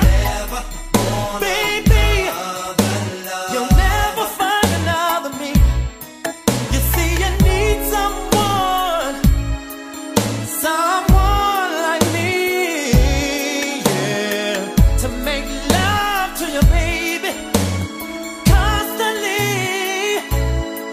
baby, you'll never find another me. You see, you need someone like me, yeah, to make love to you, baby, constantly.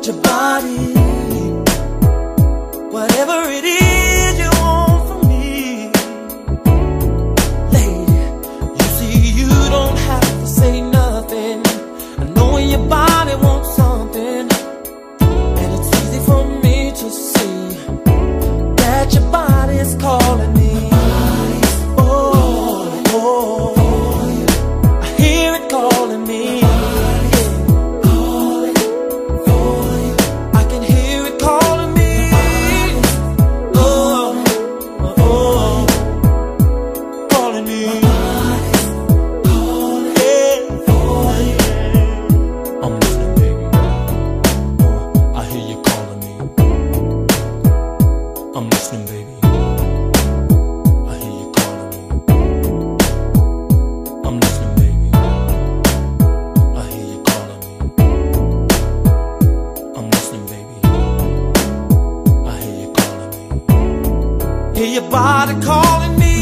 your body. Whatever it is you want from me, lady, you see you don't have to say nothing. I know when your body wants something, and it's easy for me to see that your body is calling me. Oh, oh, I hear it calling me. Body calling me.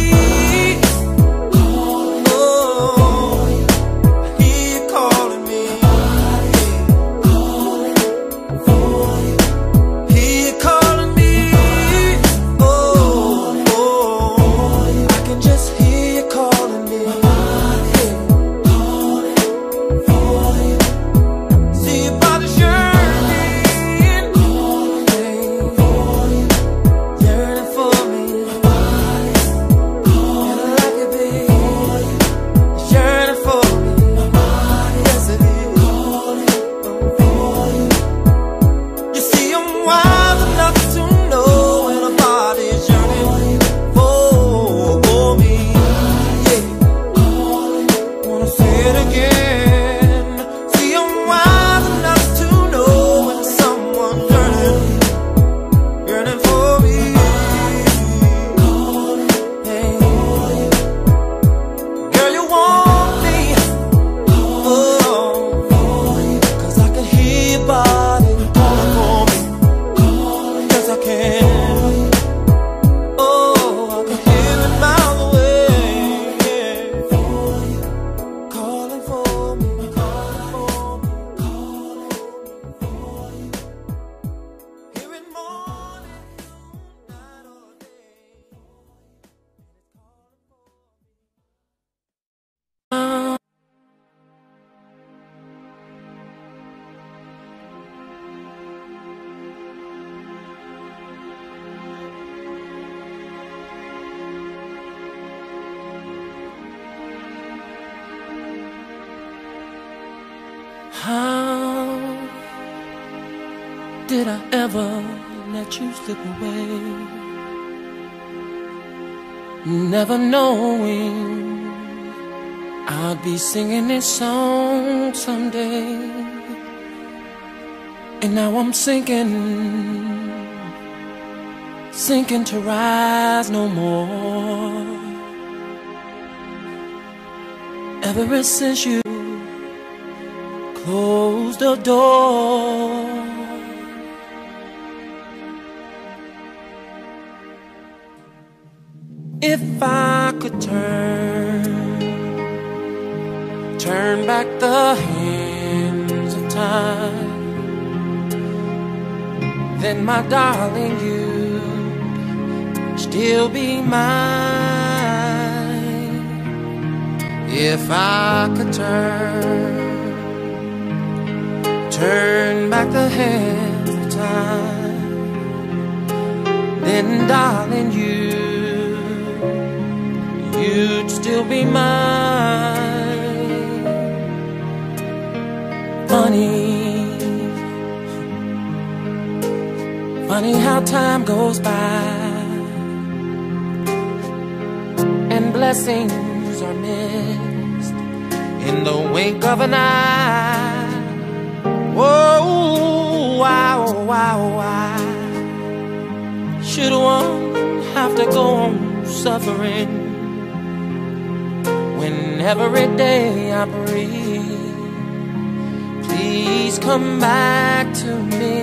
Oh, I hear you calling me. Hear you calling me. Oh, oh, I can just hear you calling me. See your body yearning, yearning for me. How did I ever let you slip away? Never knowing I'd be singing this song someday. And now I'm sinking to rise no more. Ever since you close the door, if I could turn back the hands of time, then my darling, you'd still be mine. If I could turn back the hands of time, then darling, you'd still be mine. Funny how time goes by and blessings are missed in the wink of an eye. Whoa, wow, wow, wow. Should one have to go on suffering when every day I breathe? Please come back to me.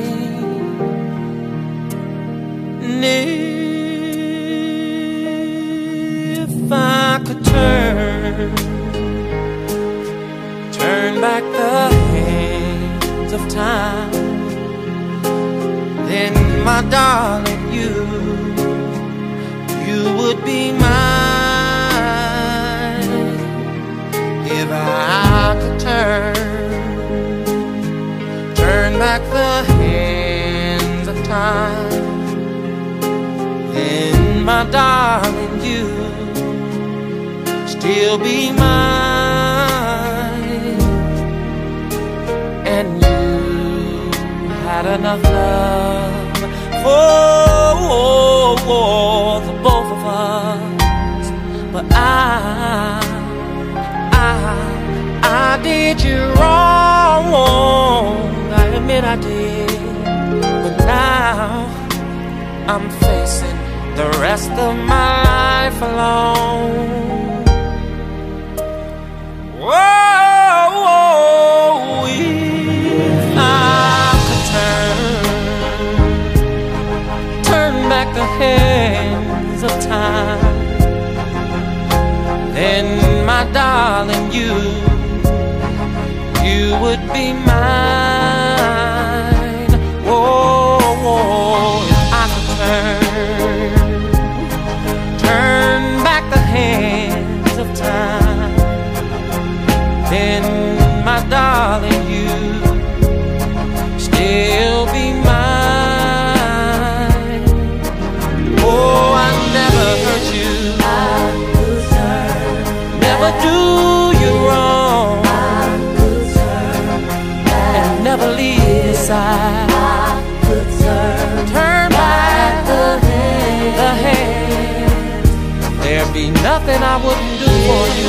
And if I could turn back the hands of time, my darling, you would be mine if I could turn back the hands of time. Then my darling, you still be mine. And you had enough love for the both of us, but I did you wrong. I admit I did, but now I'm facing the rest of my life alone. Whoa, if I could turn back the hands of time, then my darling, you would be mine. Whoa, if I could turn back the hands of time, then my darling, you still be mine. Oh, I never hurt you, never do you wrong, and never leave your side. Turn back the hands. There'd be nothing I wouldn't do for you.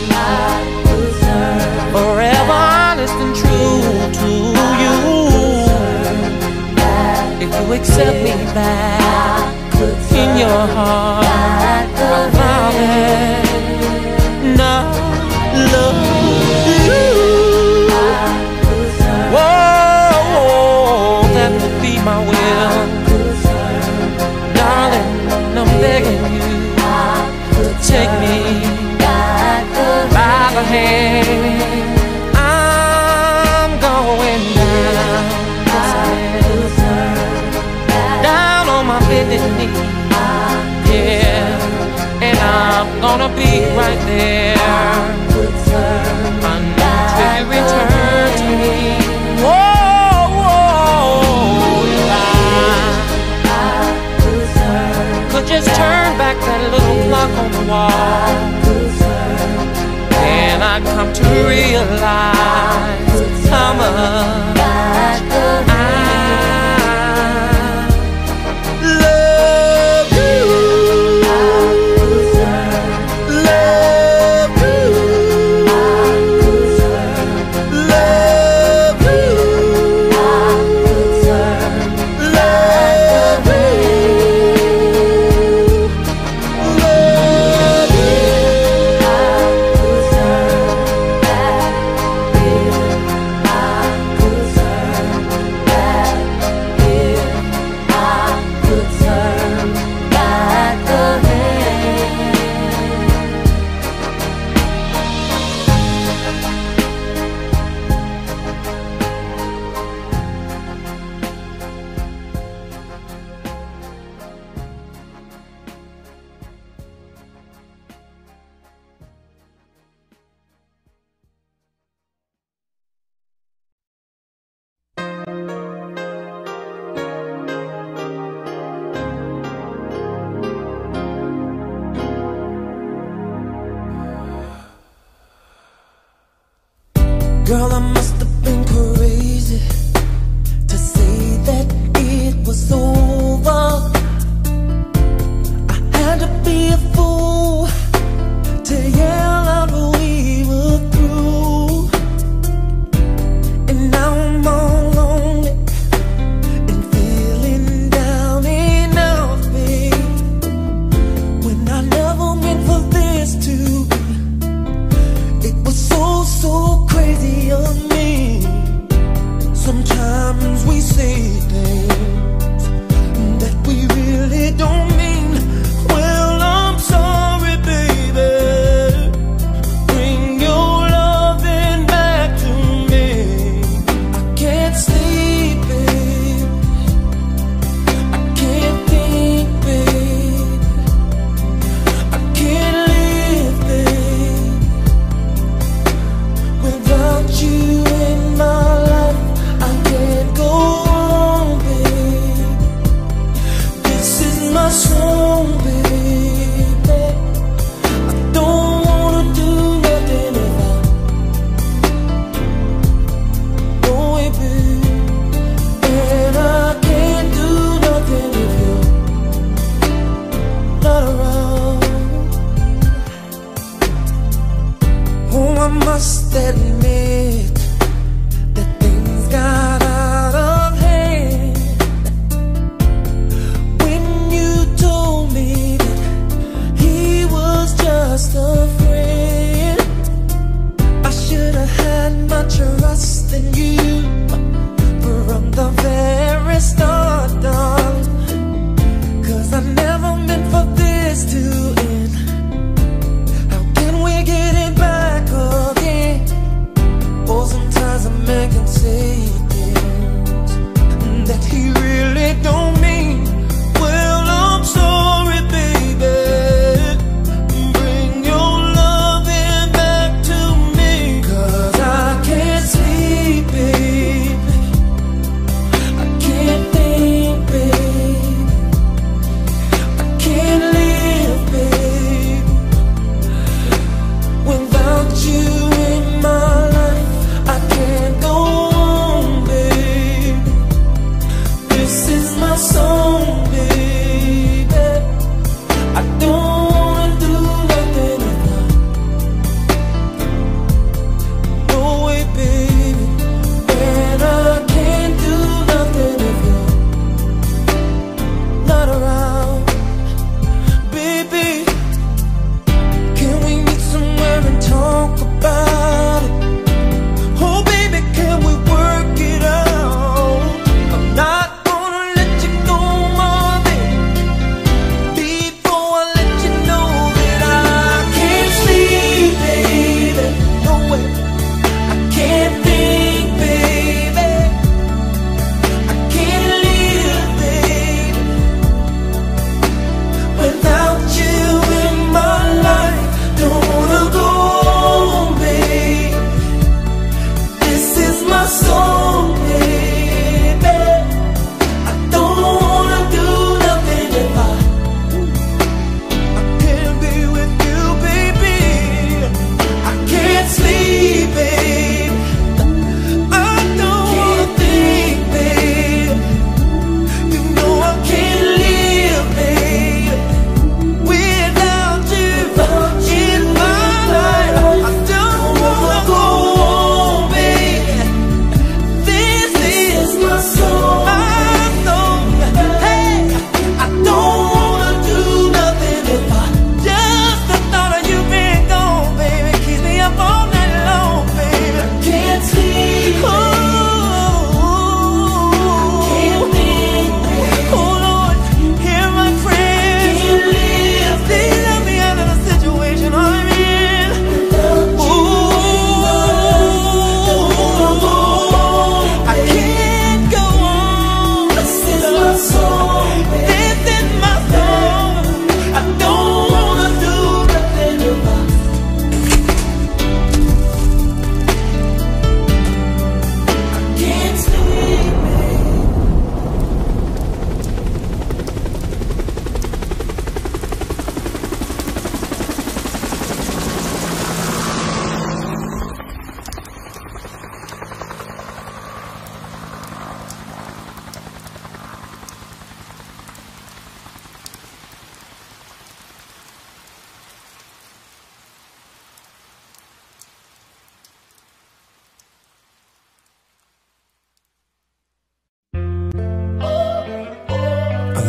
Forever honest and true to you. If you accept me back in your heart, I promise not love you. Whoa, that would be my will. Darling, I'm begging you to take me by the hand. I'm going down, yes I am, down on my bended knee, yeah, and I'm gonna be right there until you return to me. Whoa, if I could just turn back that little clock on the wall, and I'd come to realize how much I love you. Love you. Love you. Love you. Girl, I must have been crazy to say that it was over. I had to be a fool to yell out we were through. And now I'm all lonely and feeling down and out, babe, when I never meant for this to be. It was so crazy of me. Sometimes we say things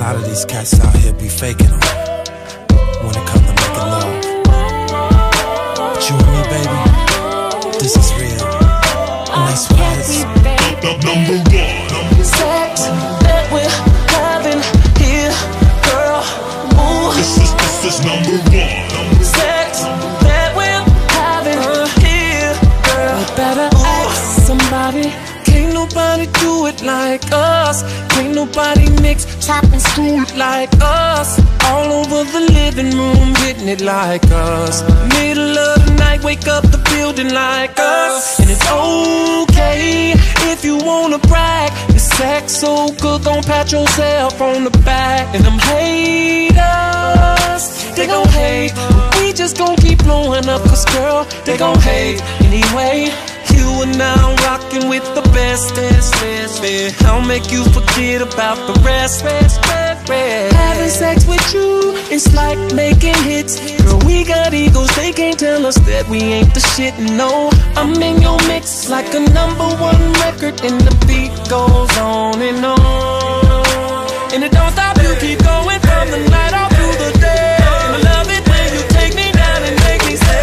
lot of these cats out here be faking them when it come to making love. But you and me, baby, this is real, and that's why it's number one. Sex that we're having here, girl. Ooh. This is number one. Sex that we're having here, girl. You better ask somebody. Can't nobody do it like us. Can't nobody mix, chop and screw it like us. All over the living room, hitting it like us. Middle of the night, wake up the building like us. And it's okay if you wanna brag. Your sex so good, gon' pat yourself on the back. And them haters, they gon' hate. We just gon' keep blowing up, cause girl, they gon' hate anyway. You are now rockin' with the best. I'll make you forget about the rest. Having sex with you, it's like making hits. Girl, we got egos, they can't tell us that we ain't the shit. No, I'm in your mix like a #1 record, and the beat goes on and on. And it don't stop, you keep going from the night all through the day. And I love it when you take me down and make me say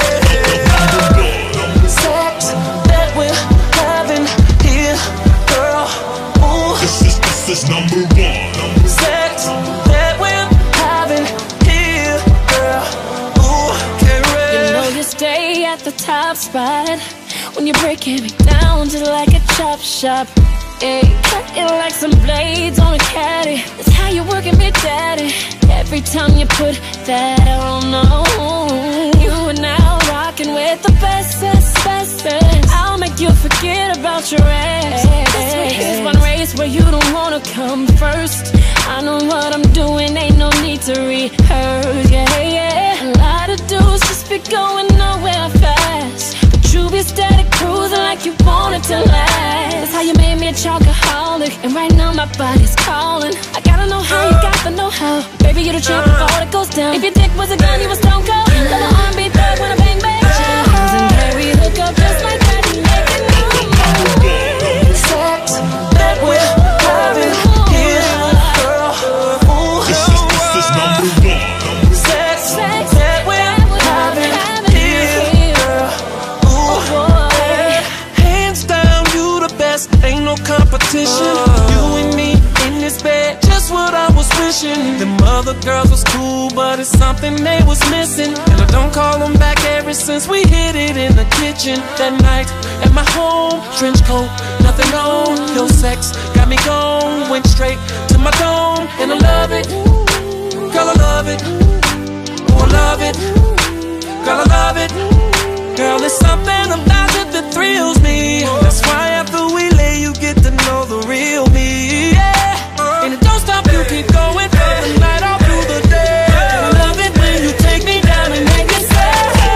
sex that we're having here, girl. Ooh. This is number one. Sex that we're having here, girl. Ooh. You know you stay at the top spot when you're breaking me down just like a chop shop. Hey, cut it like some blades on a caddy. That's how you're working me, daddy. Every time you put that on, you are now rocking with the best. I'll make you forget about your ex. Here's one race where you don't wanna come first. I know what I'm doing, ain't no need to rehearse. Yeah. A lot of dudes just be going nowhere fast, but you be steady cruising like you want it to last. That's how you made me a chocoholic, and right now my body's calling. I gotta know how you got the know-how. Baby, you the chick before it goes down. If your dick was a gun, you was stone cold. Let the R&B thug when I bang bang. And Harry hook up just like that and make it move. Sex that we're having here, girl. Ooh. This is number one. Sex that we're having here, girl. Ooh. Hands down, you the best, ain't no competition. You and me in this bed, just what I was wishing. Them other girls was cool, but it's something they was missing. And I don't call them back ever since we hit it in the kitchen that night at my home. Trench coat, nothing on. Your sex got me gone, went straight to my dome. And I love it, girl, I love it. Oh, I love it, girl, I love it. Girl, there's something about it that thrills me. That's why after we lay, you get to know the real me. Yeah. And it don't stop, you keep going from the night all through the day. I love it when you take me down and make me say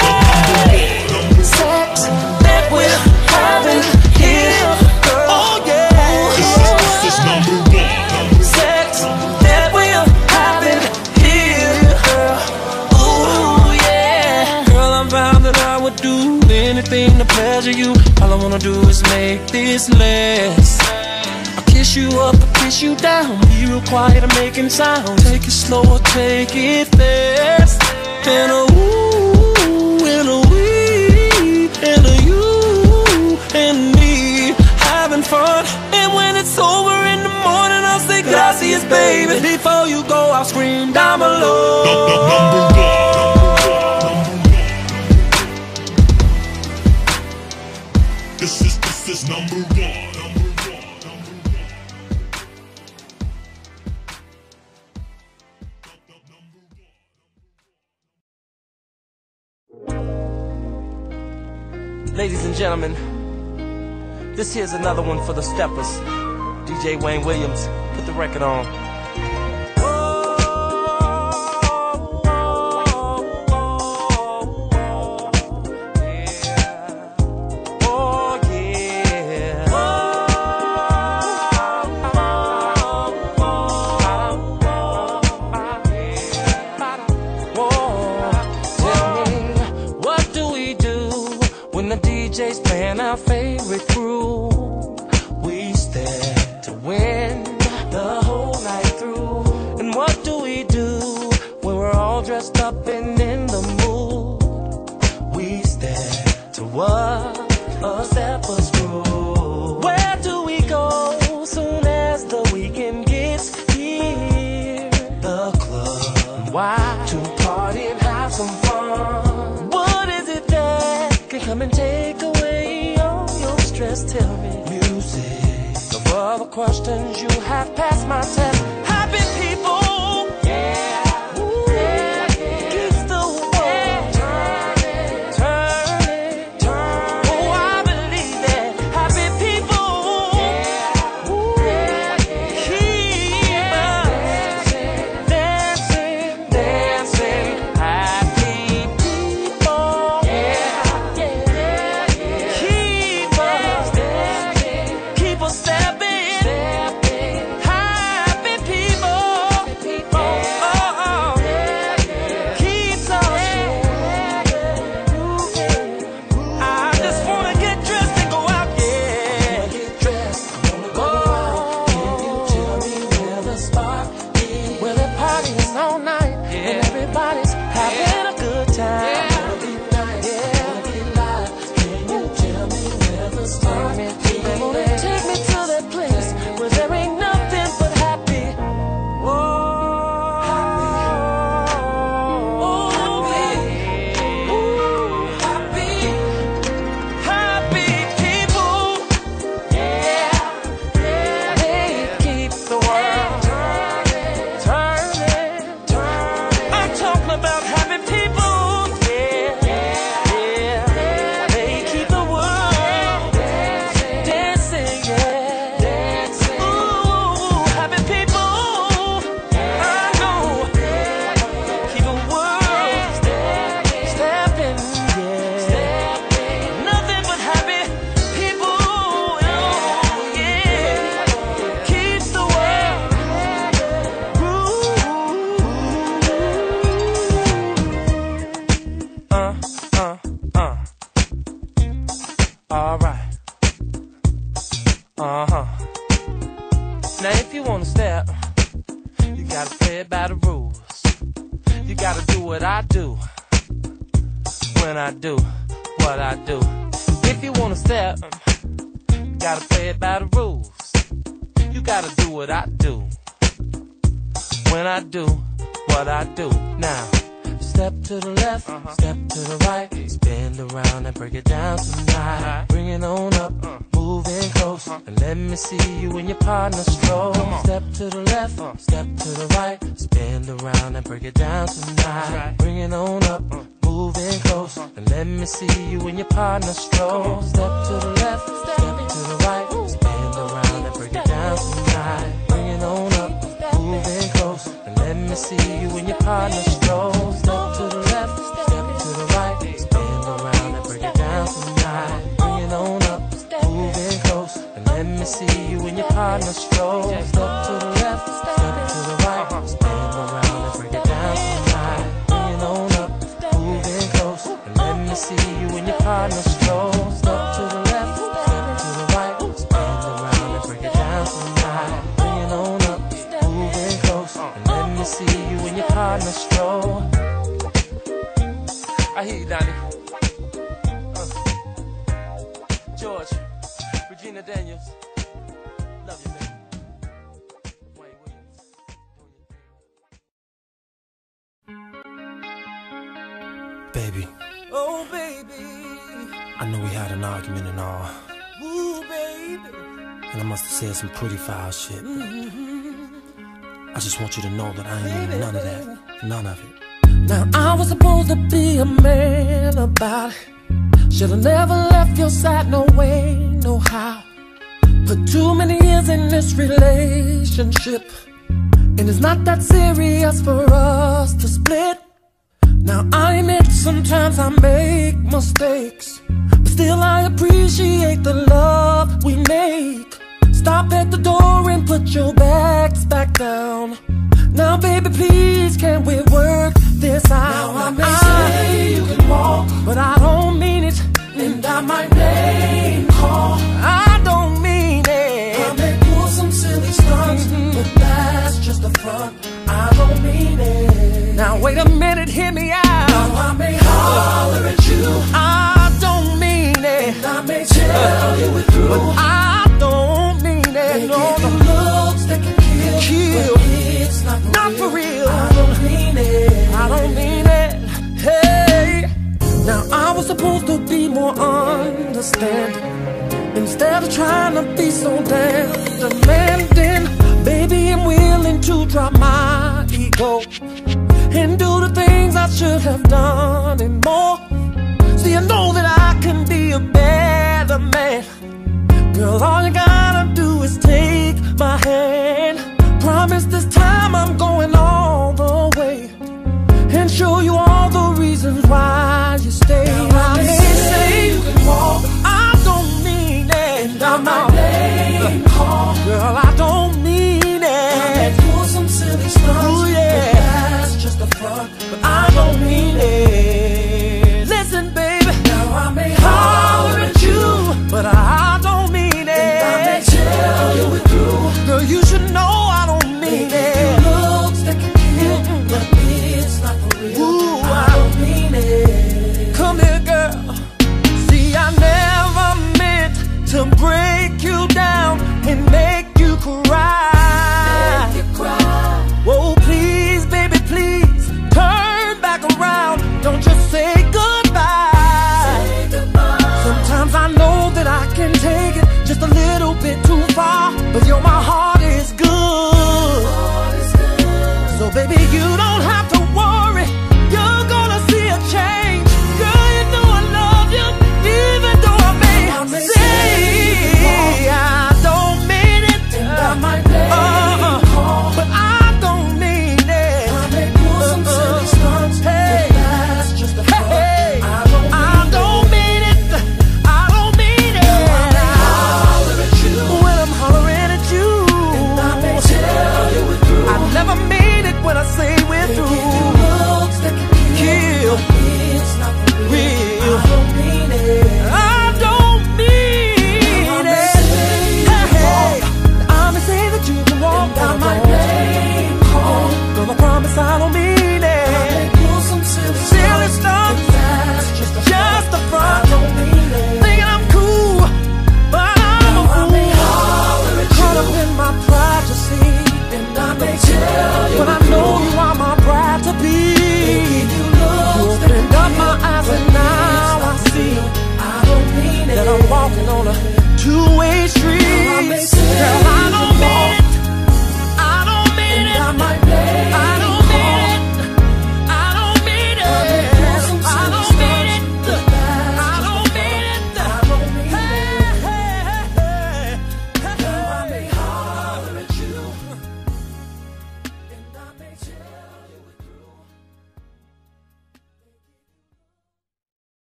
sex that we're having here, girl. Oh yeah. This is number one. Sex that we're having here, girl. Ooh yeah. Girl, I vowed that I would do anything to pleasure you. All I wanna do is make this last. I'll kiss you up, I'll kiss you down. Be real quiet, I'm making sound. Take it slow or take it fast. And a ooh, and a wee, and a you, and me having fun. And when it's over in the morning, I'll say gracias, baby. Before you go, I'll scream down below. Number one. This is number one. Ladies and gentlemen, this here's another one for the steppers. DJ Wayne Williams, put the record on. DJ's playing our favorite crew. We stand to win the whole night questions, you have passed my test. Happy people, yeah, ooh, yeah, yeah. Keeps the world turning, turning, turning. Oh, I believe that. Happy people, yeah, ooh, yeah, yeah. Keep us dancing, dancing. Happy people, yeah, yeah, yeah. Keep us dancing, keep us stepping. Now if you wanna step, you gotta play it by the rules. You gotta do what I do, when I do what I do. If you wanna step, you gotta play it by the rules. You gotta do what I do, when I do what I do. Now, step to the left, step to the right, spin around and break it down tonight. Bring it on up, moving close, and let me see you and your partner stroll. Step to the left, step to the right, spin around and break it down tonight. Bring it on up, moving close, and let me see you and your partner stroll. Step to the left, step to the right, spin around and break it down tonight. Bring it on up, moving close, and let me see you and your partner stroll. Step to the left, step to the right, spin around and break it down tonight. Bring it on up, moving close, and let me see you and your partner stroll. Step to the left, step to the right, spin around and break it down tonight. Bring it on up, moving close, and let me see you and your partner stroll. Step to the left, step to the right, spin around and break it down tonight. Bring it on up, moving close, and let me see you and your partner stroll. I hear you, Donnie. George, Regina Daniels, love you, man. Wayne Williams, Baby, Oh, baby. I know we had an argument and all, Ooh, baby. and I must have said some pretty foul shit, but I just want you to know that I ain't mean none of that, none of it. Now I was supposed to be a man about it. Should've never left your side, no way, no how. Put too many years in this relationship, and it's not that serious for us to split. Now I admit sometimes I make mistakes, but still I appreciate the love we make. Stop at the door and put your bags back down. Now baby please, can we work this out? Now I may say you can walk, but I don't mean it, and I might name call. I don't mean it. I may pull some silly stunts, but that's just a front. I don't mean it. Now wait a minute, hear me out. Now I may holler at you, I don't mean it, and I may tell you it's true, but I don't mean it. No, no looks that can kill, but it's not for real. I don't mean it. I don't mean it. Hey, now I was supposed to be more understanding, instead of trying to be so damn demanding. go and do the things I should have done and more. See, I know that I can be a better man. Girl, all you gotta do is take my hand. Promise this time I'm going all the way and show you all the reasons why you stay. Now, I may say you can walk, I don't mean it. And I might name call, girl, I don't mean it. I may pull some silly stunts, ooh, yeah, that's just a front, but I don't mean it. Listen, baby, now I may holler at you, but I don't mean it. And I may tell you we're through, girl, you should know I don't mean it. Looks that can kill, but it's not for real. Ooh, I don't mean it. Come here, girl. See, I never meant to break you down and make you cry. Make you cry. Whoa, please, baby, please turn back around. Don't just say goodbye. Say goodbye. Sometimes I know that I can take it just a little bit too far, but yo, my heart is good. So baby, you don't have to worry, you're gonna see a change. Girl, you know I love you, even though I may say I don't mean it. And I might but I don't mean it. I may pull some silly stunts, hey, that's just a front. Hey, I don't mean it. I don't mean it. And I may holler at you when I'm hollering at you. And I may tell you we're through. I never mean it when I say we're through. Looks that can kill, it's not real. I don't mean it. I don't mean it. Hey, I'ma say that you can walk down my name. Girl, I promise I don't mean it. I may pull some silly stuff, just a front. I don't mean it. Thinking I'm cool, but I'm a fool. Caught up in my pride, you see. And I may tell you, but I know you are my bride to be. You opened up my eyes and now I see that I'm walking on a 2